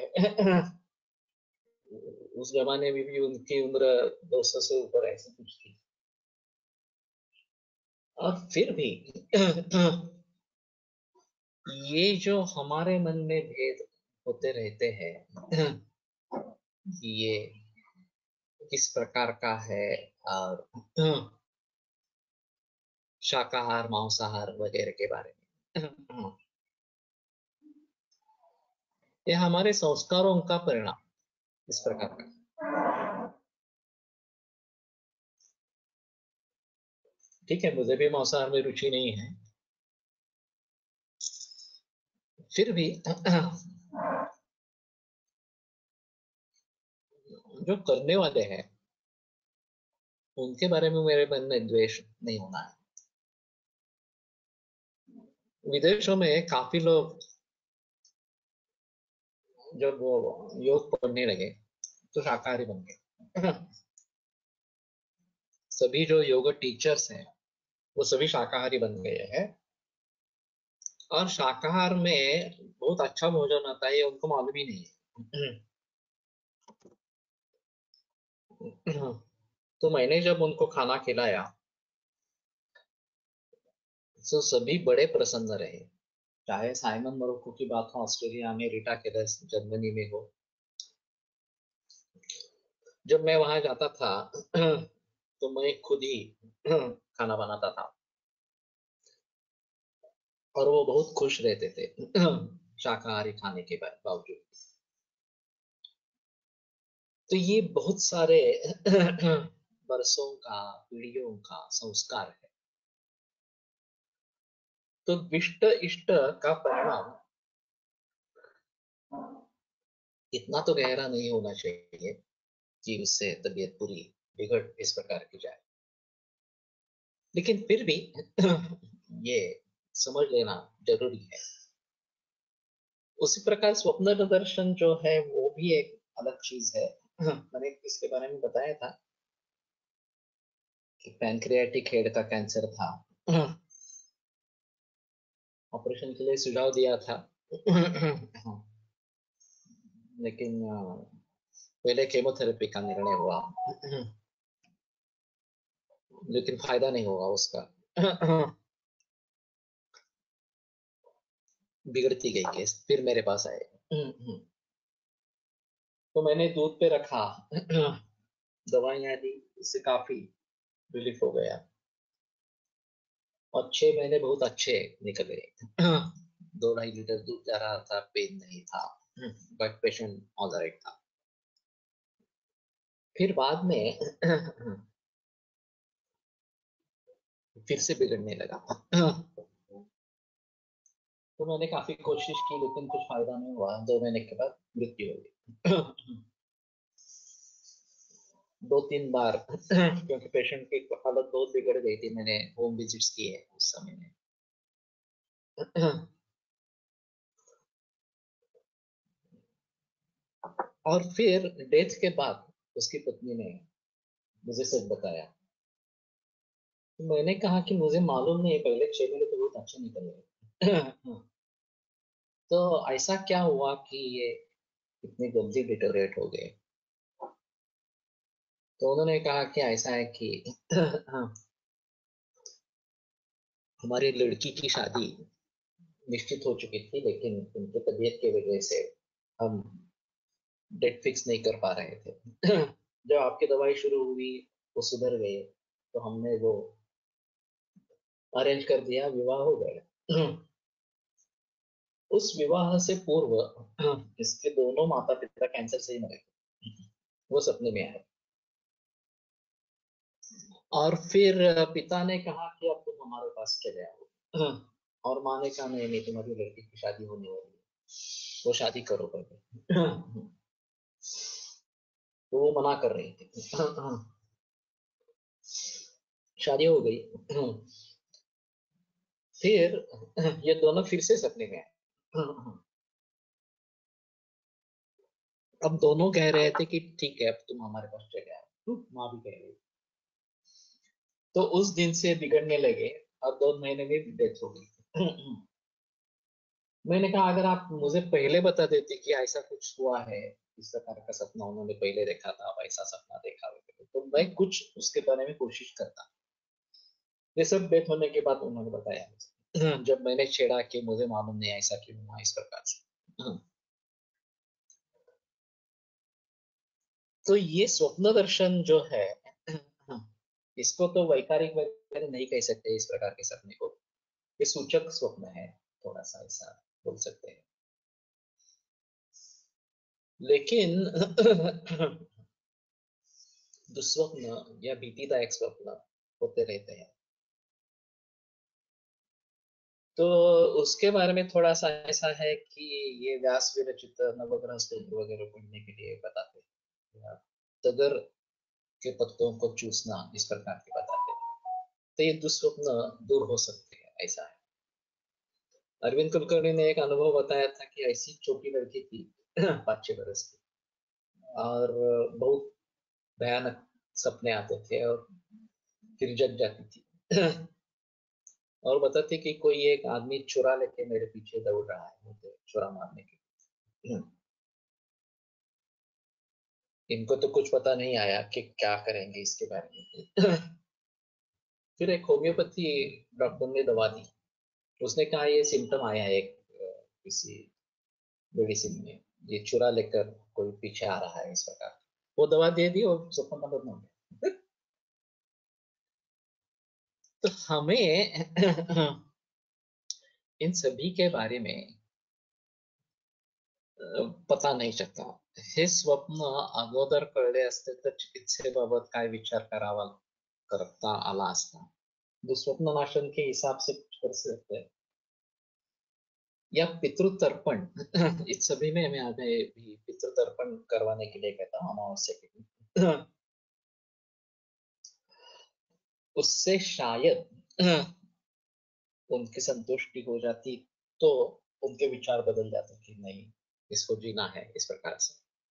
Speaker 2: उस जमाने में भी उनकी उम्र दो सौ से ऊपर ऐसी कुछ थी। और फिर भी ये जो हमारे मन में भेद होते रहते हैं, ये किस प्रकार का है, और शाकाहार मांसाहार वगैरह के बारे में, ये हमारे संस्कारों का परिणाम इस प्रकार का। ठीक है, मुझे भी मांसाहार में रुचि नहीं है, फिर भी जो करने वाले हैं उनके बारे में मेरे मन में द्वेष नहीं होना है। विदेशों में काफी लोग जब वो योग पढ़ने लगे तो शाकाहारी बन गए। सभी जो योगा टीचर्स हैं वो सभी शाकाहारी बन गए हैं। और शाकाहार में बहुत अच्छा भोजन आता है, ये उनको मालूम ही नहीं है। तो मैंने जब उनको खाना खिलाया तो सभी बड़े प्रसन्न रहे। चाहे साइमन मोरक्को की बात हो, ऑस्ट्रेलिया में रीटा केलस जर्मनी में हो, जब मैं वहां जाता था तो मैं खुद ही खाना बनाता था और वो बहुत खुश रहते थे शाकाहारी खाने के बावजूद। तो ये बहुत सारे बरसों का, पीढ़ियों का संस्कार है। तो विष्ट इष्ट का परिणाम इतना तो गहरा नहीं होना चाहिए कि उससे तबीयत पूरी बिगड़ इस प्रकार की जाए। लेकिन फिर भी ये समझ लेना जरूरी है। उसी प्रकार स्वप्न दर्शन जो है वो भी एक अलग चीज है। मैंने इसके बारे में बताया था कि पैनक्रियाटिक हेड का कैंसर था। ऑपरेशन के लिए सुझाव दिया था। लेकिन पहले केमोथेरेपी का निर्णय हुआ, लेकिन फायदा नहीं होगा उसका। बिगड़ती गई केस, फिर मेरे पास आए। तो मैंने दूध पे रखा, दवाइयां दी, इससे काफी रिलीफ हो गया और छह महीने बहुत अच्छे निकले। दो ढाई लीटर दूध जा रहा था, पेन नहीं था, ब्लड प्रेशर ऑलराइट था। फिर बाद में फिर से बिगड़ने लगा। तो मैंने काफी कोशिश की, लेकिन कुछ फायदा नहीं हुआ। दो महीने के बाद मृत्यु हो गई। दो तीन बार, क्योंकि पेशेंट की हालत बहुत बिगड़ गई थी, मैंने होम विजिट्स किए उस समय में। और फिर डेथ के बाद उसकी पत्नी ने मुझे सच बताया। तो मैंने कहा कि मुझे मालूम नहीं, पहले छह महीने तो बहुत अच्छे निकले। तो ऐसा क्या हुआ कि ये इतनी जल्दी डिटोरेट हो गए? तो उन्होंने कहा कि ऐसा है कि हमारी लड़की की शादी निश्चित हो चुकी थी, लेकिन उनकी तबीयत की वजह से हम डेट फिक्स नहीं कर पा रहे थे। जब आपकी दवाई शुरू हुई, वो सुधर गए, तो हमने वो अरेंज कर दिया, विवाह हो गया। उस विवाह से पूर्व इसके दोनों माता पिता कैंसर से ही मरे थे। वो सपने में आए और फिर पिता ने कहा कि अब तुम हमारे पास चले आओ, और माँ ने कहा नहीं नहीं, तुम्हारी लड़की की शादी होने वाली है, वो शादी करो करके। तो वो मना कर रही थी। शादी हो गई। फिर ये दोनों फिर से सपने में आए। अब दोनों कह रहे थे कि ठीक है, अब तुम हमारे पास चले आओ, माँ भी कह रही। तो उस दिन से बिगड़ने लगे और दो महीने में डेथ हो गई। मैंने कहा अगर आप मुझे पहले बता देते कि ऐसा कुछ हुआ है, इस प्रकार का सपना उन्होंने पहले देखा था, अब ऐसा सपना देखा वगैरह, तो मैं कुछ उसके बारे में कोशिश करता। ये सब डेथ होने के बाद उन्होंने बताया मुझे। जब मैंने छेड़ा कि मुझे मालूम नहीं ऐसा क्यों हुआ, इस प्रकार से। तो ये स्वप्न दर्शन जो है, इसको तो वैकारिक वगैरह नहीं कह सकते इस प्रकार के सपने को। ये सूचक स्वप्न है, थोड़ा सा ऐसा बोल सकते हैं। लेकिन दुस्वप्न या भीतिदायक स्वप्न होते रहते हैं। तो उसके बारे में थोड़ा सा ऐसा है कि ये व्यास विरचित नवग्रह स्तोत्र वगैरह पढ़ने के लिए बताते हैं, या तगर के पत्तों को चूसना, इस प्रकार के बताते हैं। तो ये दुस्वप्न दूर हो सकते हैं, ऐसा है। अरविंद कुलकर्णी ने एक अनुभव बताया था कि ऐसी छोटी लड़की थी, पाँच छह बरस की, और बहुत भयानक सपने आते थे और फिर जग जाती थी। और बताती कि कोई एक आदमी चुरा लेके मेरे पीछे दौड़ रहा है, मुझे चुरा मारने के लिए। इनको तो कुछ पता नहीं आया कि क्या करेंगे इसके बारे में। फिर एक होम्योपैथी डॉक्टर ने दवा दी। उसने कहा ये सिम्टम आया है एक किसी मेडिसिन में, ये चुरा लेकर कोई पीछे आ रहा है, इस प्रकार। वो दवा दे दी और सपना बंद हो गया। तो हमें इन सभी के बारे में पता नाही शकता। हे स्वप्न अगोदर कळले असते तर चिकित्सेबाबत काय विचार करावा करता आला असता। दुःस्वप्न नाशन के हिसाब से कुछ कर सकते हैं, या पितृतर्पण। इस सभी में मैं आगे भी पितृतर्पण करवाने के लिए कहता हूँ, अमावस्या के दिन। उससे शायद उनकी संतुष्टि हो जाती तो उनके विचार बदल जाते कि नहीं, इसको जीना है इस प्रकार से।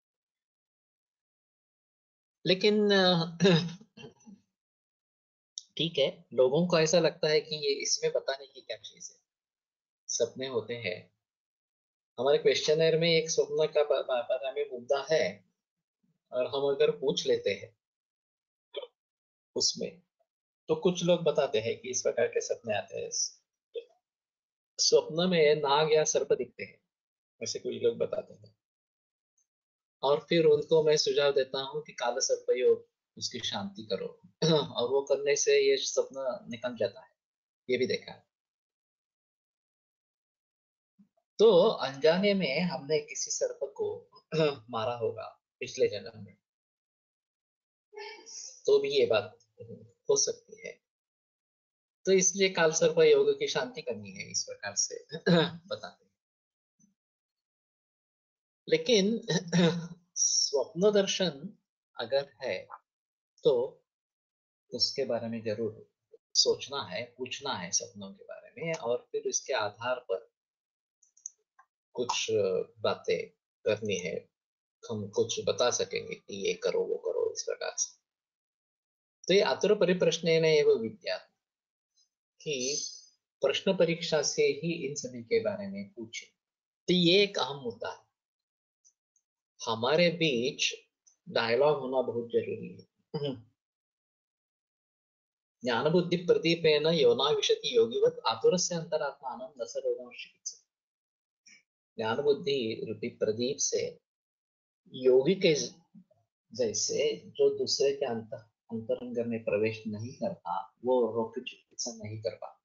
Speaker 2: लेकिन ठीक है, लोगों को ऐसा लगता है कि ये इसमें पता नहीं कि क्या चीज है, सपने होते हैं। हमारे क्वेश्चनर में एक स्वप्न का बारे में मुद्दा है, और हम अगर पूछ लेते हैं उसमें, तो कुछ लोग बताते हैं कि इस प्रकार के सपने आते हैं, स्वप्न में नाग या सर्प दिखते हैं, ऐसे कुछ लोग बताते हैं। और फिर उनको मैं सुझाव देता हूँ कि काला सर्प योग, उसकी शांति करो और वो करने से ये सपना निकल जाता है, ये भी देखा है। तो अनजाने में हमने किसी सर्प को मारा होगा पिछले जन्म में, तो भी ये बात हो सकती है। तो इसलिए काल सर्प योग की शांति करनी है, इस प्रकार से बताते हैं। लेकिन स्वप्न दर्शन अगर है तो उसके बारे में जरूर सोचना है, पूछना है सपनों के बारे में, और फिर इसके आधार पर कुछ बातें करनी है, हम कुछ बता सकेंगे कि ये करो वो करो इस प्रकार से। तो ये आतुर परिप्रश्नेन एव विद्या कि प्रश्न परीक्षा से ही इन सभी के बारे में पूछे, तो ये एक अहम मुद्दा है। हमारे बीच डायलॉग होना बहुत जरूरी है। ज्ञान बुद्धि प्रदीपेन योना विशति योगिवत आतुरस्य अंतरात्मानं न स रोगं चिकित्सति। ज्ञान बुद्धि रूपी प्रदीप से योगी के जैसे जो दूसरे के अंत अंतरंग में प्रवेश नहीं करता, वो रोग की चिकित्सा नहीं कर पाता।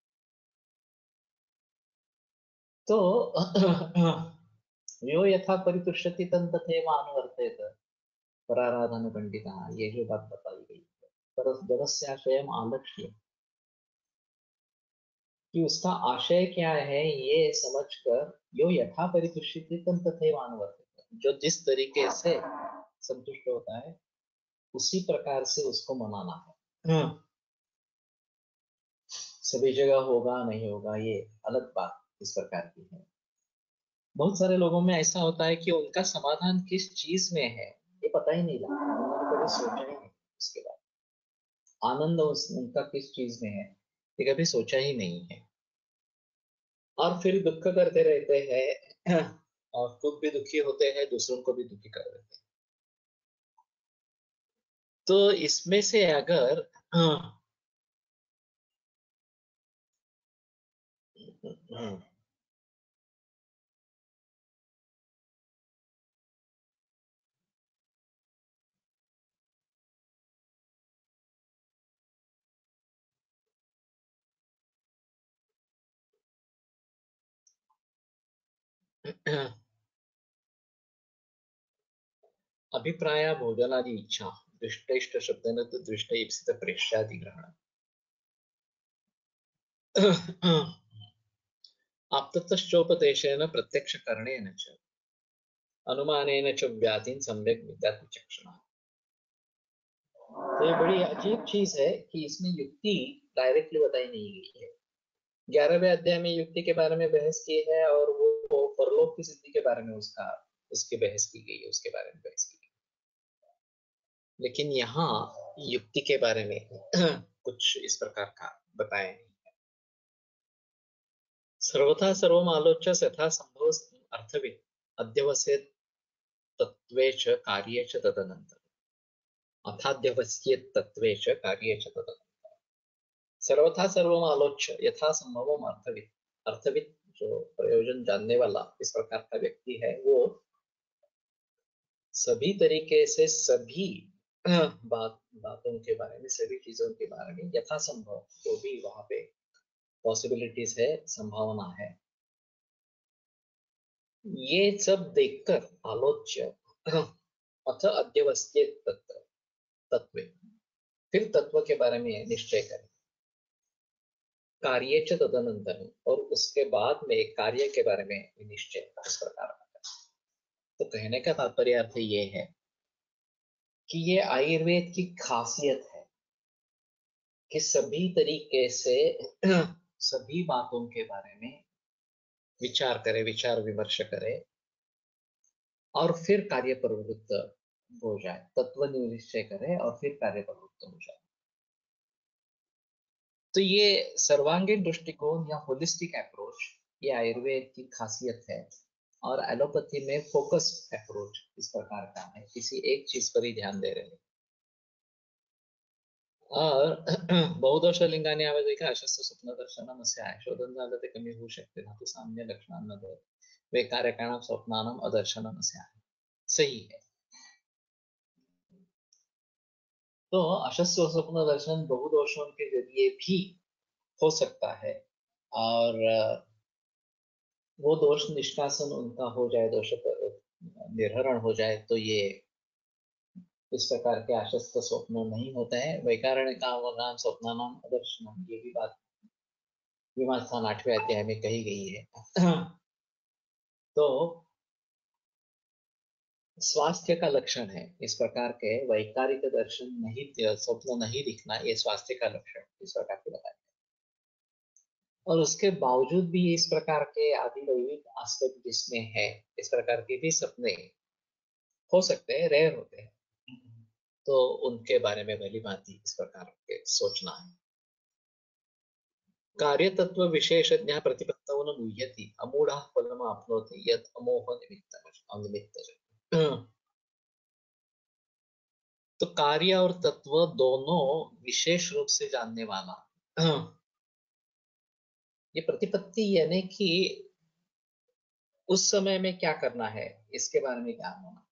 Speaker 2: तो यो यथा परितुष्यति तं तथैव अनुवर्तेत पराराधन पंडिता, ये जो बात बताई गई है, पर जनस्याशयम आलक्ष्य, कि उसका आशय क्या है ये समझकर यो यथा परितुष्यति तं तथैव अनुवर्तेत, जो जिस तरीके से संतुष्ट होता है उसी प्रकार से उसको मनाना है। सभी जगह होगा नहीं होगा ये अलग बात इस प्रकार की है। बहुत सारे लोगों में ऐसा होता है कि उनका समाधान किस चीज में है ये पता ही नहीं लगता, उन्होंने कभी सोचा ही नहीं उसके बाद। आनंद उस, उनका किस चीज में है ये कभी सोचा ही नहीं है, और फिर दुख करते रहते हैं और खुद भी दुखी होते हैं, दूसरों को भी दुखी कर देते हैं। तो इसमें से अगर अभिप्राय भोजनादि इच्छा दृष्टिष्ट शब्देन तो दृष्ट ईप्सित प्रेक्ष्यादि ग्रहण आप्ततश्चोपदेशेन प्रत्यक्षकरणेन च अनुमानेन च व्याधिन सम्यक विद्यात् विचक्षणः। तो ये बड़ी अजीब चीज है कि इसमें युक्ति डायरेक्टली बताई नहीं गई है। ग्यारहवें अध्याय में युक्ति के बारे में बहस की है, और वो परलोक की सिद्धि के बारे में उसका उसकी बहस की गई है, उसके बारे में बहस की गई। लेकिन यहाँ युक्ति के बारे में कुछ इस प्रकार का बताया नहीं है। सर्वथा सर्वम आलोच्य यथा संभव अर्थविद अध्यवस्य तत्वे च कार्ये च तदनंतर अथाध्यवस्य तत्वे च कार्ये च तदनंतर सर्वथा सर्वम आलोच्य यथा संभव अर्थविद, अर्थविद जो प्रयोजन जानने वाला इस प्रकार का व्यक्ति है, वो सभी तरीके से सभी बात बातों के बारे में, सभी चीजों के बारे में यथासंभव जो भी वहां पे पॉसिबिलिटीज है, संभावना है, ये सब देखकर आलोच्य अथ अध्यवस्ये तत्व तत्व, फिर तत्व के बारे में निश्चय करें, कार्य च तदनंतर, और उसके बाद में कार्य के बारे में निश्चय इस प्रकार का। तो कहने का तात्पर्य अर्थ ये है कि ये आयुर्वेद की खासियत है कि सभी तरीके से सभी बातों के बारे में विचार करे, विचार विमर्श करे और फिर कार्य प्रवृत्त हो जाए, तत्व निश्चय करे और फिर कार्य प्रवृत्त हो जाए। तो ये सर्वांगीण दृष्टिकोण या होलिस्टिक अप्रोच ये आयुर्वेद की खासियत है और एलोपैथी में फोकस अप्रोच इस प्रकार का है, किसी एक चीज पर ही ध्यान दे रहे हैं। और बहुदोष लिंगाने आवाज आहे का अशस्त्र स्वप्न दर्शनमस्य आहे शोधन झालं ते कमी होऊ शकते ना तो सामान्य लक्षणांमध्ये वे कार्यकारणम स्वप्नानम अदर्शनमस्य आहे सही है। तो अशस्त्र स्वप्न दर्शन बहुदोषों के जरिए भी हो सकता है और वो दोष निष्कासन उनका हो जाए, दोष निर्हरण हो जाए तो ये इस प्रकार के अशस्त्र स्वप्न नहीं होते हैं। वैकारण काम स्वप्न नाम अदर्शनम ये भी बात विमास्थान आठवें अध्याय में कही गई है। तो स्वास्थ्य का लक्षण है इस प्रकार के वैकारिक दर्शन नहीं, स्वप्न नहीं दिखना, ये स्वास्थ्य का लक्षण इस प्रकार के बताया। और उसके बावजूद भी इस प्रकार के आदिदैविक आस्पेक्ट जिसमें है, इस प्रकार के भी सपने हो सकते हैं, रेयर होते हैं, तो उनके बारे में भली भांति इस प्रकार के सोचना है। कार्यतत्व विशेषज्ञ प्रतिपत्तौ न मुह्यति अमूढ़ फलम आपनोति यत् अमोह निमित्तः अनिमित्तः। तो कार्य और तत्व दोनों विशेष रूप से जानने वाला ये प्रतिपत्ति यानी कि उस समय में क्या करना है इसके बारे में ज्ञान होना,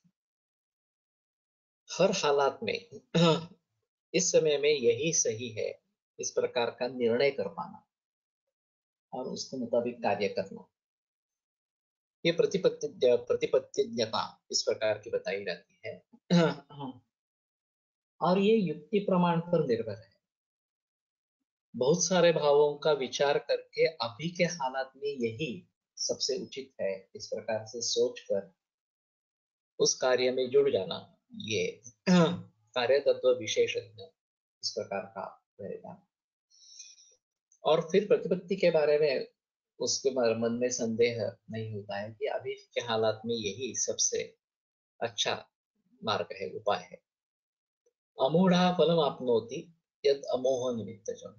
Speaker 2: हर हालात में इस समय में यही सही है इस प्रकार का निर्णय कर पाना और उसके मुताबिक कार्य करना, ये प्रतिपत्ति प्रतिपत्तिज्ञता इस प्रकार की बताई जाती है। और ये युक्ति प्रमाण पर निर्भर है। बहुत सारे भावों का विचार करके अभी के हालात में यही सबसे उचित है इस प्रकार से सोचकर उस कार्य में जुड़ जाना, ये कार्य तत्व विशेषज्ञ इस प्रकार का रहेगा। और फिर प्रतिपत्ति के बारे में उसके मन में संदेह नहीं होता है कि अभी के हालात में यही सबसे अच्छा मार्ग है, उपाय है। अमूढ़ा फलम आपनोति यद अमोह निमित्तजम्।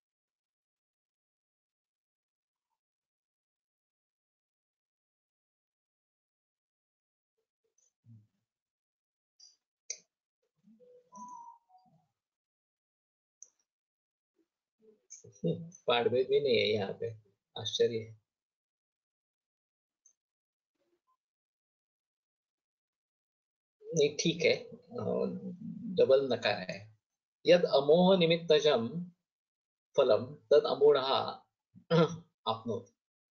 Speaker 2: पाठभेद भी नहीं है यहाँ पे, आश्चर्य है। नहीं ठीक है, डबल नकार है। यद अमोह निमित्तजम फलम तद अमूढ़ आपनोति।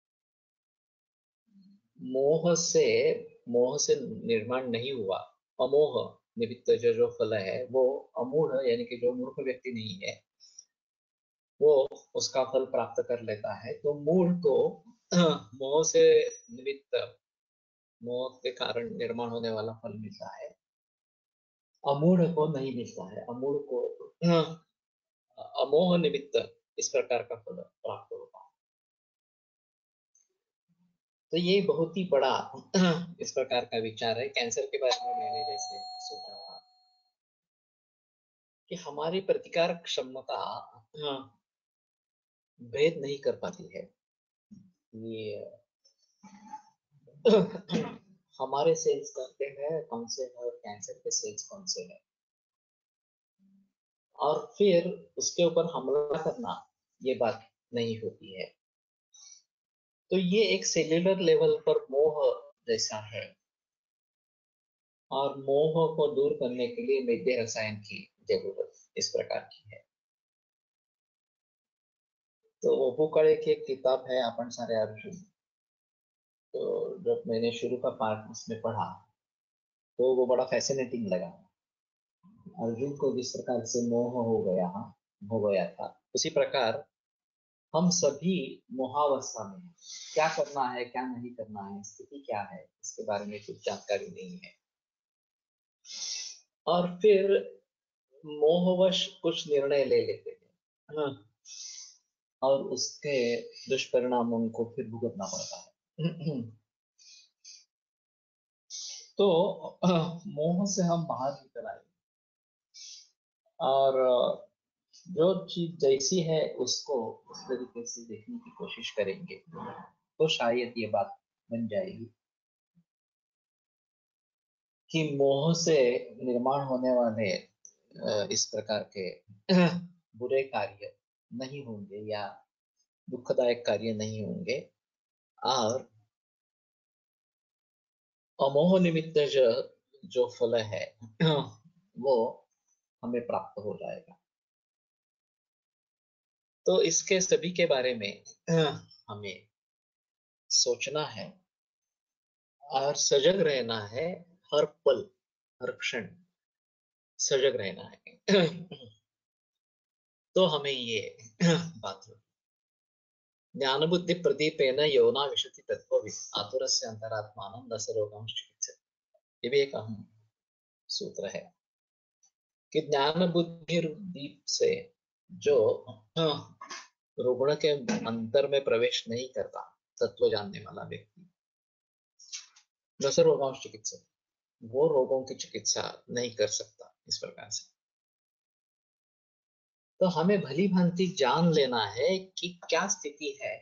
Speaker 2: मोह से मोह से निर्माण नहीं हुआ, अमोह निमित्त जो जो फल है वो अमूढ़ यानी कि जो मूर्ख व्यक्ति नहीं है वो उसका फल प्राप्त कर लेता है। तो मूढ़ को मोह से निमित्त, मोह के कारण निर्माण होने वाला फल मिलता है, अमूढ़ को नहीं मिलता है। अमूढ़ को अमोह निमित्त इस प्रकार का फल प्राप्त होता है। तो ये बहुत ही बड़ा इस प्रकार का विचार है। कैंसर के बारे में मैंने जैसे सोचा था कि हमारी प्रतिकार क्षमता भेद नहीं कर पाती है। ये हमारे सेल्स करते हैं कौन से है और कैंसर के सेल्स कौन से हैं, और फिर उसके ऊपर हमला करना ये बात नहीं होती है। तो ये एक सेल्यूलर लेवल पर मोह जैसा है और मोह को दूर करने के लिए वैद्य रसायन की जरूरत इस प्रकार की है। तो ओपुकड़े की एक किताब है अपन सारे अर्जुन, तो जब मैंने शुरू का पार्ट उसमें पढ़ा तो वो बड़ा फैसिनेटिंग लगा। अर्जुन को जिस प्रकार से मोह हो गया हो गया था उसी प्रकार हम सभी मोहावस्था में हैं। क्या करना है क्या नहीं करना है, स्थिति क्या है इसके बारे में कुछ जानकारी नहीं है, और फिर मोहवश कुछ निर्णय ले लेते हैं। हाँ। और उसके दुष्परिणाम उनको फिर भुगतना पड़ता है। तो मोह से हम बाहर निकल आए और जो चीज जैसी है उसको उस तरीके से देखने की कोशिश करेंगे तो शायद ये बात बन जाएगी कि मोह से निर्माण होने वाले इस प्रकार के बुरे कार्य नहीं होंगे या दुखदायक कार्य नहीं होंगे और अमोह निमित्त जो जो फल है वो हमें प्राप्त हो जाएगा। तो इसके सभी के बारे में हमें सोचना है और सजग रहना है। हर पल हर क्षण सजग रहना है। तो हमें ये बात हो ज्ञान बुद्धि प्रदीपेन यौना विशति तत्व आतुरस्य अंतरात्मानं न सरोगं चिकित्सति। ये भी एक अहम सूत्र है कि ज्ञान बुद्धि दीप से जो रुग्ण के अंतर में प्रवेश नहीं करता तत्व जानने वाला व्यक्ति न सरोगं चिकित्सति, वो रोगों की चिकित्सा नहीं कर सकता। इस प्रकार से तो हमें भली भांति जान लेना है कि क्या स्थिति है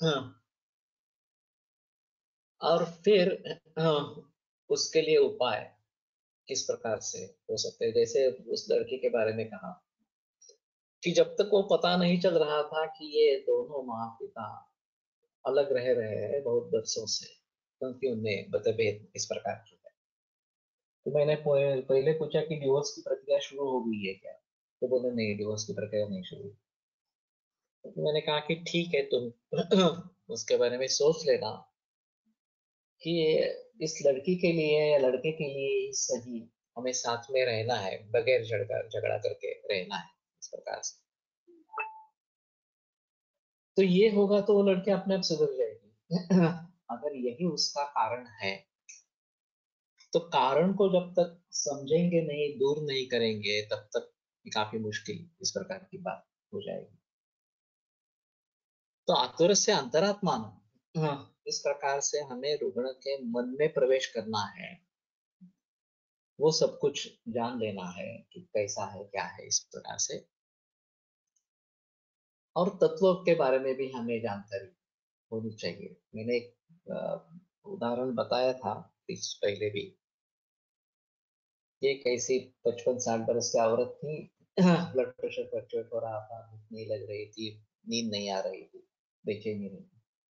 Speaker 2: और फिर उसके लिए उपाय किस प्रकार से हो सकते हैं। जैसे उस लड़की के बारे में कहा कि जब तक वो पता नहीं चल रहा था कि ये दोनों माँ पिता अलग रह रहे हैं बहुत वर्षों से, क्योंकि उनमें मतभेद इस प्रकार की है। तो मैंने पहले पूछा कि डिवोर्स की प्रक्रिया शुरू हो गई है क्या, तो बोले नहीं, डिवोर्स की प्रक्रिया नहीं शुरू। तो मैंने कहा कि ठीक है, तुम उसके बारे में सोच लेना कि इस लड़की के लिए या लड़के के लिए ही सही हमें साथ में रहना है, बगैर झगड़ा झगड़ा करके रहना है इस प्रकार से। तो ये होगा तो वो लड़की अपने आप सुधर जाएगी। अगर यही उसका कारण है तो कारण को जब तक समझेंगे नहीं, दूर नहीं करेंगे, तब तक काफी मुश्किल इस प्रकार की बात हो जाएगी। तो आतुर से अंतरात्मा इस प्रकार से हमें रुग्ण के मन में प्रवेश करना है, वो सब कुछ जान लेना है कि कैसा है क्या है इस प्रकार से। और तत्व के बारे में भी हमें जानकारी होनी चाहिए। मैंने एक उदाहरण बताया था इस पहले भी, एक ऐसी पचपन साठ बरस की औरत थी, ब्लड प्रेशर फ्लक्चुएट हो रहा था, भूख नहीं लग रही थी, नींद नहीं आ रही थी, बेचैनी नहीं,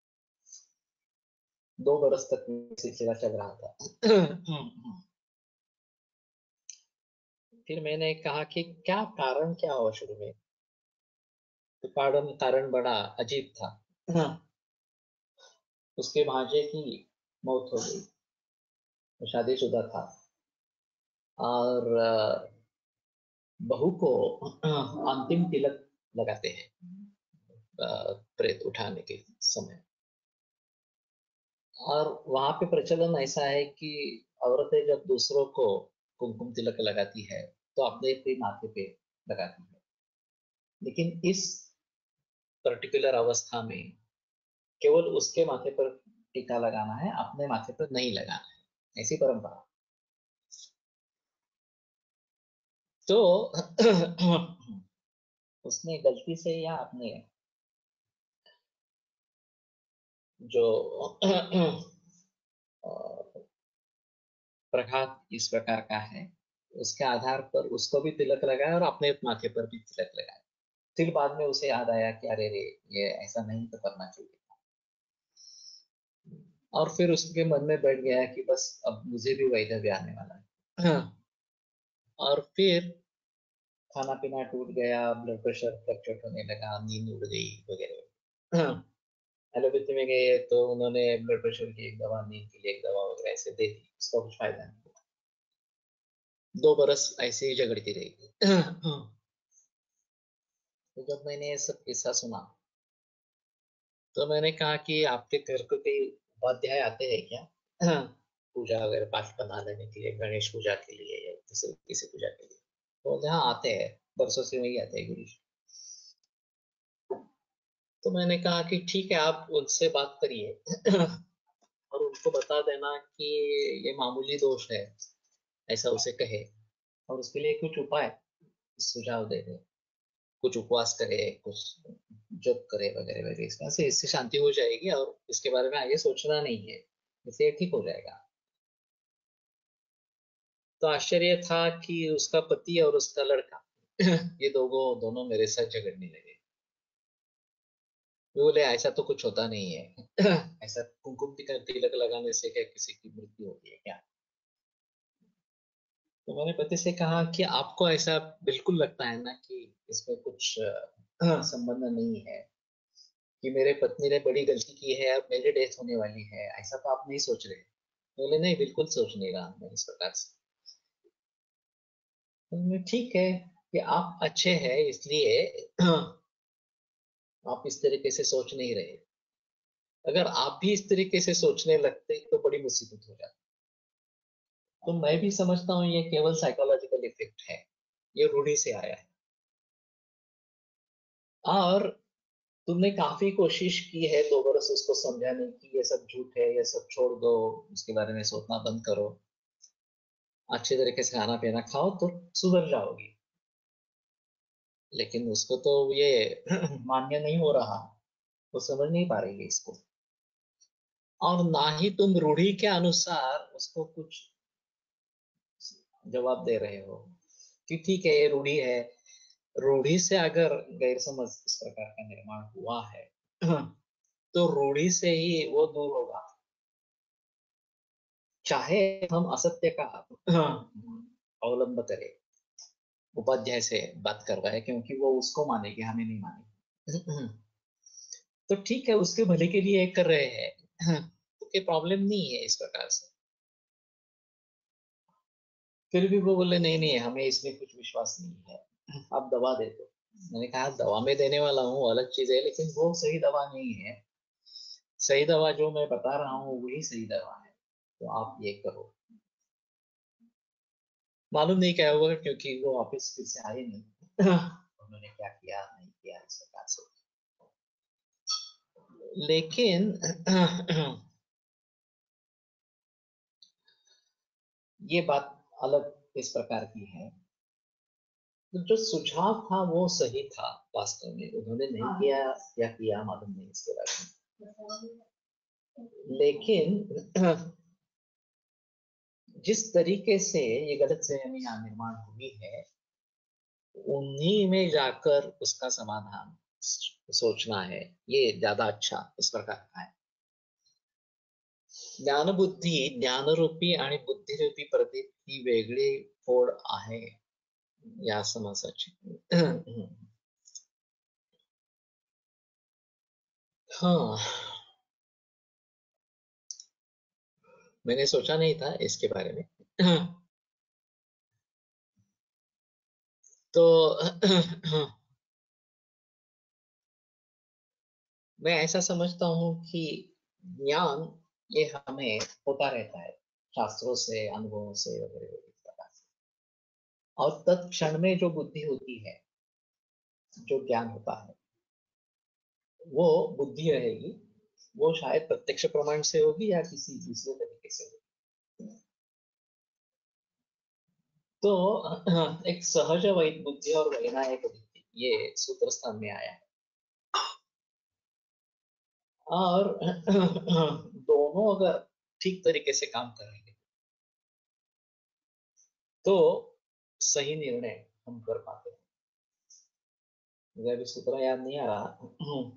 Speaker 2: दो बरस तक सिलसिला चल रहा था। फिर मैंने कहा कि क्या कारण क्या हुआ शुरू में, तो कारण कारण बड़ा अजीब था। उसके भांजे की मौत हो गई, वो शादीशुदा था और बहू को अंतिम तिलक लगाते हैं प्रेत उठाने के समय। और वहां पे प्रचलन ऐसा है कि औरतें जब दूसरों को कुमकुम तिलक लगाती है तो अपने अपने माथे पे लगाती है, लेकिन इस पर्टिकुलर अवस्था में केवल उसके माथे पर टीका लगाना है, अपने माथे पर नहीं लगाना है, ऐसी परंपरा। तो उसने गलती से या अपने जो प्रघात इस प्रकार का है उसके आधार पर उसको भी तिलक लगाया और अपने माथे पर भी तिलक लगाया। फिर बाद में उसे याद आया कि अरे रे, ये ऐसा नहीं तो करना चाहिए। और फिर उसके मन में बैठ गया कि बस अब मुझे भी वैधव्य आने वाला है। और फिर खाना पीना टूट गया, ब्लड प्रेशर फ्लक्चुएट होने लगा, नींद उड़ गई वगैरह। एलोपैथी में गए तो उन्होंने ब्लड प्रेशर की एक दवा, नींद के लिए एक दवा वगैरह ऐसे दे दी, उसका कुछ फायदा नहीं हुआ, दो बरस ऐसे ही झगड़ती रहेगी। तो जब मैंने ये सब किस्सा सुना तो मैंने कहा कि आपके घर को कोई उपाध्याय आते हैं क्या? पूजा वगैरह पाठ बना लेने के लिए, गणेश पूजा के लिए या किसी किसी पूजा के लिए? तो यहाँ आते हैं, बरसों से वही आते हैं गिरीश। तो मैंने कहा कि ठीक है, आप उनसे बात करिए और उनको बता देना कि ये मामूली दोष है, ऐसा उसे कहे, और उसके लिए कुछ उपाय सुझाव दे दे, कुछ उपवास करे, कुछ जप करे वगैरह वगैरह, इसका से इससे शांति हो जाएगी और इसके बारे में आगे सोचना नहीं है, इससे ठीक हो जाएगा। तो आश्चर्य था कि उसका पति और उसका लड़का ये दोनों दोनों मेरे साथ झगड़ने लगे। वो बोले ऐसा तो कुछ होता नहीं है ऐसा कुमकुम टीका तिलक लगाने से क्या किसी की मृत्यु होती है क्या? तो मैंने पति से कहा कि आपको ऐसा बिल्कुल लगता है ना कि इसमें कुछ अ, संबंध नहीं है, कि मेरे पत्नी ने बड़ी गलती की है, अब मेरी डेथ होने वाली है, ऐसा तो आप नहीं सोच रहे? बोले नहीं, बिल्कुल सोच नहीं रहा मैं इस प्रकार से। तो मैं, ठीक है कि आप अच्छे हैं इसलिए आप इस तरीके से सोच नहीं रहे, अगर आप भी इस तरीके से सोचने लगते तो बड़ी मुसीबत हो जाती। तो मैं भी समझता हूँ ये केवल साइकोलॉजिकल इफेक्ट है, ये रूढ़ी से आया है, और तुमने काफी कोशिश की है दो बरस उसको समझाने की, ये सब झूठ है, ये सब छोड़ दो, उसके बारे में सोचना बंद करो, अच्छे तरीके से खाना पीना खाओ तो सुधर जाओगी। लेकिन उसको तो ये मान्य नहीं हो रहा, वो समझ नहीं पा रही है इसको, और ना ही तुम रूढ़ी के अनुसार उसको कुछ जवाब दे रहे हो कि ठीक है ये रूढ़ी है। रूढ़ी से अगर गैरसमझ इस प्रकार का निर्माण हुआ है तो रूढ़ी से ही वो दूर होगा, चाहे हम असत्य का अवलंब करें, उपाध्याय से बात कर रहा है क्योंकि वो उसको मानेगी, हमें नहीं मानेगी तो ठीक है, उसके भले के लिए कर रहे हैं तो कोई प्रॉब्लम नहीं है इस प्रकार से। फिर भी वो बोले नहीं नहीं, हमें इसमें कुछ विश्वास नहीं है, आप दवा दे दो। मैंने कहा दवा में देने वाला हूँ अलग चीज है, लेकिन वो सही दवा नहीं है, सही दवा जो मैं बता रहा हूँ वही सही दवा है, तो आप ये करो। मालूम नहीं क्या हुआ क्योंकि वो ऑफिस फिर से आए नहीं उन्होंने क्या किया नहीं किया इस प्रकार से। लेकिन ये बात अलग इस प्रकार की है, तो जो सुझाव था वो सही था वास्तव में, उन्होंने नहीं किया या किया मालूम नहीं इसके बारे में, लेकिन जिस तरीके से ये गलतफहमी यहाँ निर्माण हुई है, उन्हीं में जाकर उसका समाधान सोचना है, ये ज्यादा अच्छा इस प्रकार का है। ज्ञानबुद्धी, ज्ञानरूपी आणि बुद्धिरूपी प्रदीप ही वेगळी फोड आहे या समासाची हाँ, मैंने सोचा नहीं था इसके बारे में तो मैं ऐसा समझता हूँ कि ज्ञान ये हमें होता रहता है शास्त्रों से, अनुभवों से वगैरह वगैरह इस प्रकार से, और तत्क्षण में जो बुद्धि होती है, जो ज्ञान होता है, वो बुद्धि रहेगी, वो शायद प्रत्यक्ष प्रमाण से होगी या किसी दूसरे तरीके से होगी। तो एक सहज वैध बुद्धि और वैनायक बुद्धि, ये सूत्र स्थान में आया है, और दोनों अगर ठीक तरीके से काम करेंगे तो सही निर्णय हम कर पाते हैं। मुझे अभी सूत्र याद नहीं आ रहा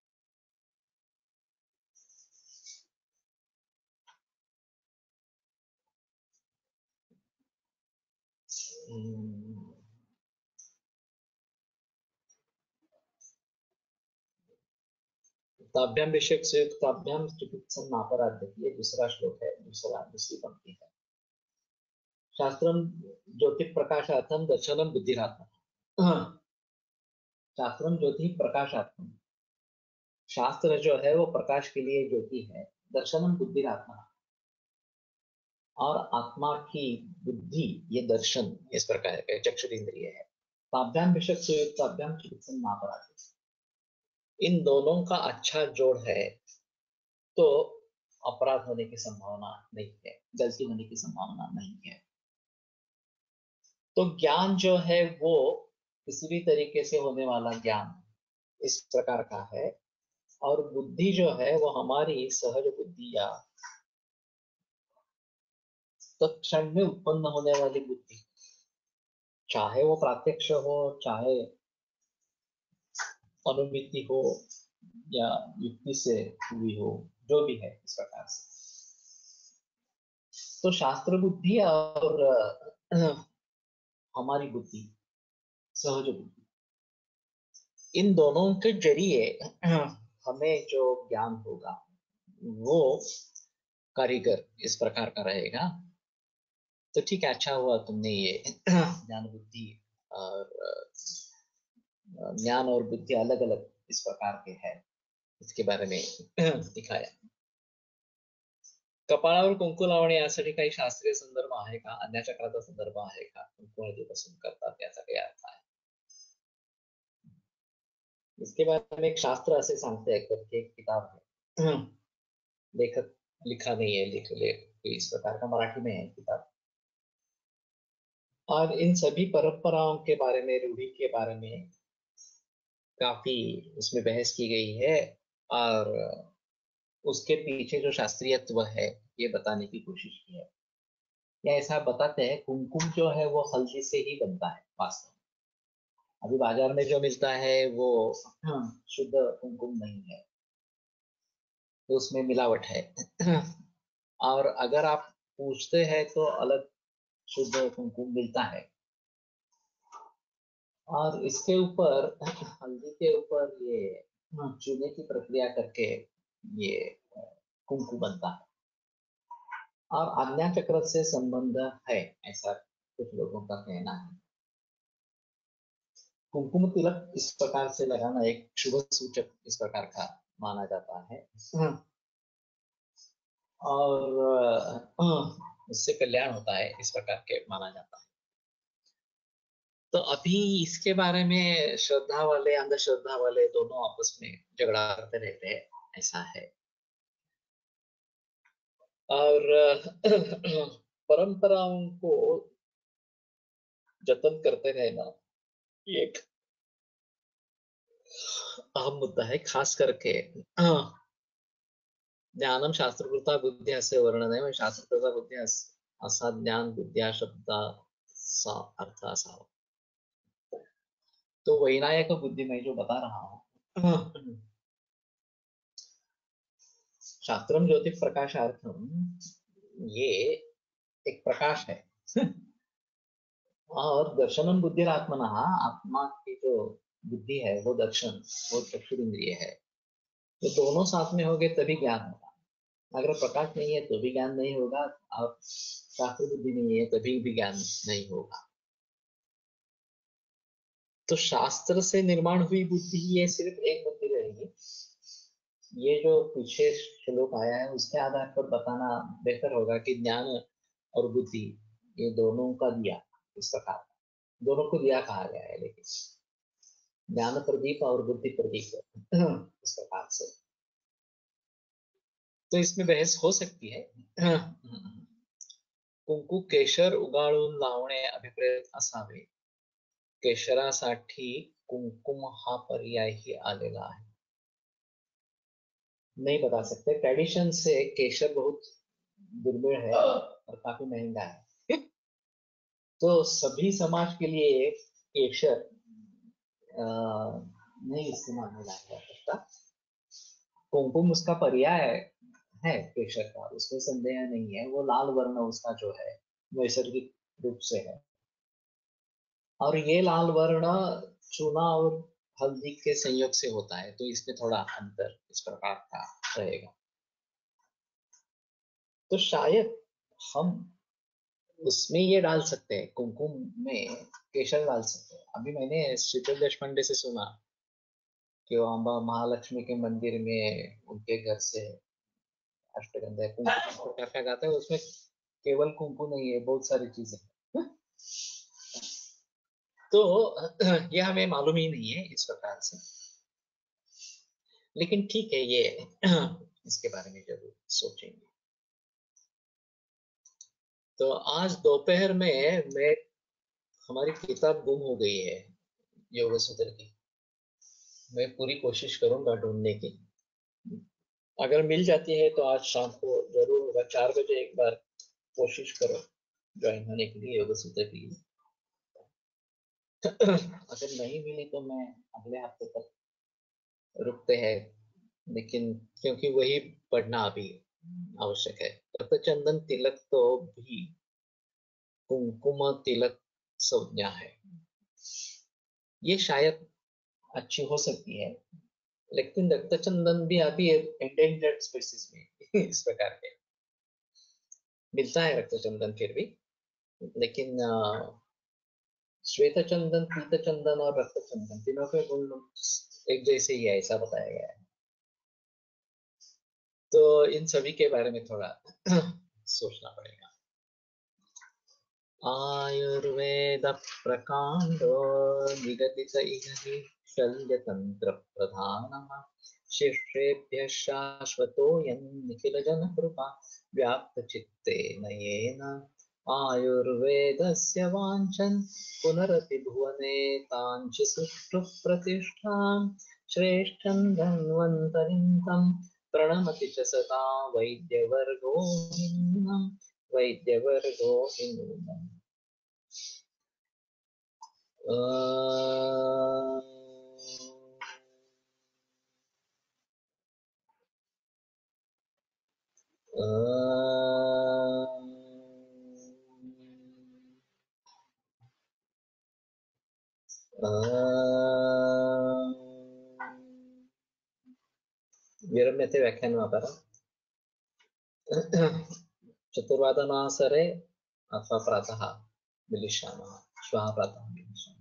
Speaker 2: ताभ्याम विषयक से ताभ्याम चिकित्सा नापराध, ये दूसरा श्लोक है, दूसरा दूसरी पंक्ति है। शास्त्रम ज्योति प्रकाशार्थम दर्शनम बुद्धिरात्मा। शास्त्रम ज्योति प्रकाशार्थम, शास्त्र जो है वो प्रकाश के लिए ज्योति है, दर्शनम बुद्धिरात्मा, और आत्मा की बुद्धि ये दर्शन इस प्रकार का चक्षुर इंद्रिय है। ताभ्याम विषयक सुयुक्ताभ्याम चिकित्सा नापराध, इन दोनों का अच्छा जोड़ है तो अपराध होने की संभावना नहीं है, गलती होने की संभावना नहीं है। तो ज्ञान जो है वो किसी भी तरीके से होने वाला ज्ञान इस प्रकार का है, और बुद्धि जो है वो हमारी सहज बुद्धि या तत्क्षण में उत्पन्न होने वाली बुद्धि, चाहे वो प्रत्यक्ष हो, चाहे अनुमिति हो या युक्ति से हुई हो, जो भी है इस प्रकार से। तो शास्त्र बुद्धि और अ, हमारी बुद्धि, सहज बुद्धि, इन दोनों के जरिए हमें जो ज्ञान होगा वो कारीगर इस प्रकार का रहेगा। तो ठीक है, अच्छा हुआ तुमने ये ज्ञान बुद्धि और ज्ञान और बुद्धि अलग अलग इस प्रकार के है इसके बारे में दिखाया। कपाळावर कुंकू लावणे यासाठी काही शास्त्रीय संदर्भ आहे का, अज्ञाचक्राचा संदर्भ आहे का, कुंकू हळदी पसंत करतात याचा काही अर्थ आहे? इसके बारे में एक शास्त्र ऐसे सांगते हैं करके एक किताब है, लेखक लिखा नहीं है, लिख ले इस प्रकार का मराठी में है किताब, और इन सभी परंपराओं के बारे में, रूढ़ी के बारे में काफी उसमें बहस की गई है, और उसके पीछे जो शास्त्रीयत्व है ये बताने की कोशिश की है। या ऐसा बताते हैं कुमकुम जो है वो हल्दी से ही बनता है वास्तव में। अभी बाजार में जो मिलता है वो शुद्ध कुमकुम नहीं है, तो उसमें मिलावट है। और अगर आप पूछते हैं तो अलग शुद्ध कुमकुम मिलता है, और इसके ऊपर हल्दी के ऊपर ये चूने की प्रक्रिया करके ये कुमकुम बनता है, और आज्ञा चक्र से संबंध है ऐसा कुछ लोगों का कहना है। कुमकुम तिलक इस प्रकार से लगाना एक शुभ सूचक इस प्रकार का माना जाता है, और उससे कल्याण होता है इस प्रकार के माना जाता है। तो अभी इसके बारे में श्रद्धा वाले अंधश्रद्धा वाले दोनों आपस में झगड़ा करते रहते हैं, ऐसा है। और परंपराओं को जतन करते रहना ये एक अहम मुद्दा है, खास करके ज्ञानम शास्त्रकृता बुद्धी असे वर्णन आहे, शास्त्रकृता बुद्धी असा ज्ञान बुद्ध्या शब्दाचा अर्थ असावा। तो वैनायक बुद्धि मैं जो बता रहा हूँ, शास्त्रम ज्योति प्रकाशार्थम, ये एक प्रकाश है। और दर्शनम बुद्धि आत्मना, आत्मा की जो बुद्धि है वो दर्शन, वो चक्षुरिंद्रिय है। ये दोनों साथ में होंगे तभी ज्ञान होगा। अगर प्रकाश नहीं है तो भी ज्ञान नहीं होगा, और शास्त्र बुद्धि नहीं है तभी भी ज्ञान नहीं होगा। तो शास्त्र से निर्माण हुई बुद्धि ये सिर्फ एक बुद्धि रहेगी। ये जो पीछे श्लोक आया है उसके आधार पर बताना बेहतर होगा कि ज्ञान और बुद्धि ये दोनों का दिया इस प्रकार, दोनों को दिया कहा गया है, लेकिन ज्ञान प्रदीप और बुद्धि प्रदीप इस प्रकार से। तो इसमें बहस हो सकती है। कुंकू केशर उगाळून लावणे अभिप्रेत असावे, केशरासाठी कुंकुम हा पर्याय ही आलेला आहे। नहीं बता सकते, ट्रेडिशन से केशर बहुत दुर्मिळ है और काफी महंगा है। तो सभी समाज के लिए केशर नहीं इस्तेमाल में लाया जा सकता। कुमकुम उसका पर्याय है केशर का, उसमें संदेह नहीं है। वो लाल वर्ण उसका जो है नैसर्गिक रूप से है, और ये लाल वर्ण चूना और हल्दी के संयोग से होता है, तो इसमें थोड़ा अंतर इस प्रकार का रहेगा। तो शायद हम उसमें ये डाल सकते हैं, कुमकुम में केशर डाल सकते हैं। अभी मैंने शीतल देशपांडे से सुना कि वो अम्बा महालक्ष्मी के मंदिर में उनके घर से अष्टगंधा कुमकुम क्या गाता है, उसमें केवल कुमकुम नहीं है, बहुत सारी चीजें। तो यह हमें मालूम ही नहीं है इस प्रकार से। लेकिन ठीक है, ये इसके बारे में जरूर सोचेंगे। तो आज दोपहर में मैं हमारी किताब गुम हो गई है योग सूत्र की। मैं पूरी कोशिश करूंगा ढूंढने की। अगर मिल जाती है तो आज शाम को जरूर होगा, चार बजे एक बार कोशिश करो ज्वाइन होने के लिए योग सूत्र के लिए। अगर नहीं मिली तो मैं अगले हफ्ते तक रुकते हैं, लेकिन क्योंकि वही पढ़ना अभी आवश्यक है। रक्तचंदन तिलक तो भी कुमकुम तिलक संज्ञा है, ये शायद अच्छी हो सकती है, लेकिन रक्तचंदन भी अभी एंडेंजर्ड स्पीसीज में इस प्रकार के मिलता है रक्तचंदन फिर भी। लेकिन श्वेत चंदन, पीत चंदन और रक्त चंदन तीनों के गुण एक जैसे ही है, ऐसा बताया गया है। तो इन सभी के बारे में थोड़ा सोचना पड़ेगा। आयुर्वेद प्रकांडो निगदित इह शल्य तंत्र प्रधानः शिष्येभ्यः शाश्वतोऽयं निखिल जन कृपा व्याप्त चित्तेन येन आयुर्वेदस्य वाञ्छन् पुनरपि भुवने ताञ्च सुष्ठु प्रतिष्ठां श्रेष्ठं धन्वन्तरिं तं प्रणमति च सदा वैद्यवर्गो हिन्नम् वैद्यवर्गो हिन्नम्। विरम्यते व्याख्यानमापरम्। चतुर्वादनासरे अथवा प्रातः मिलिष्यामः, श्वः प्रातः मिलिष्यामः।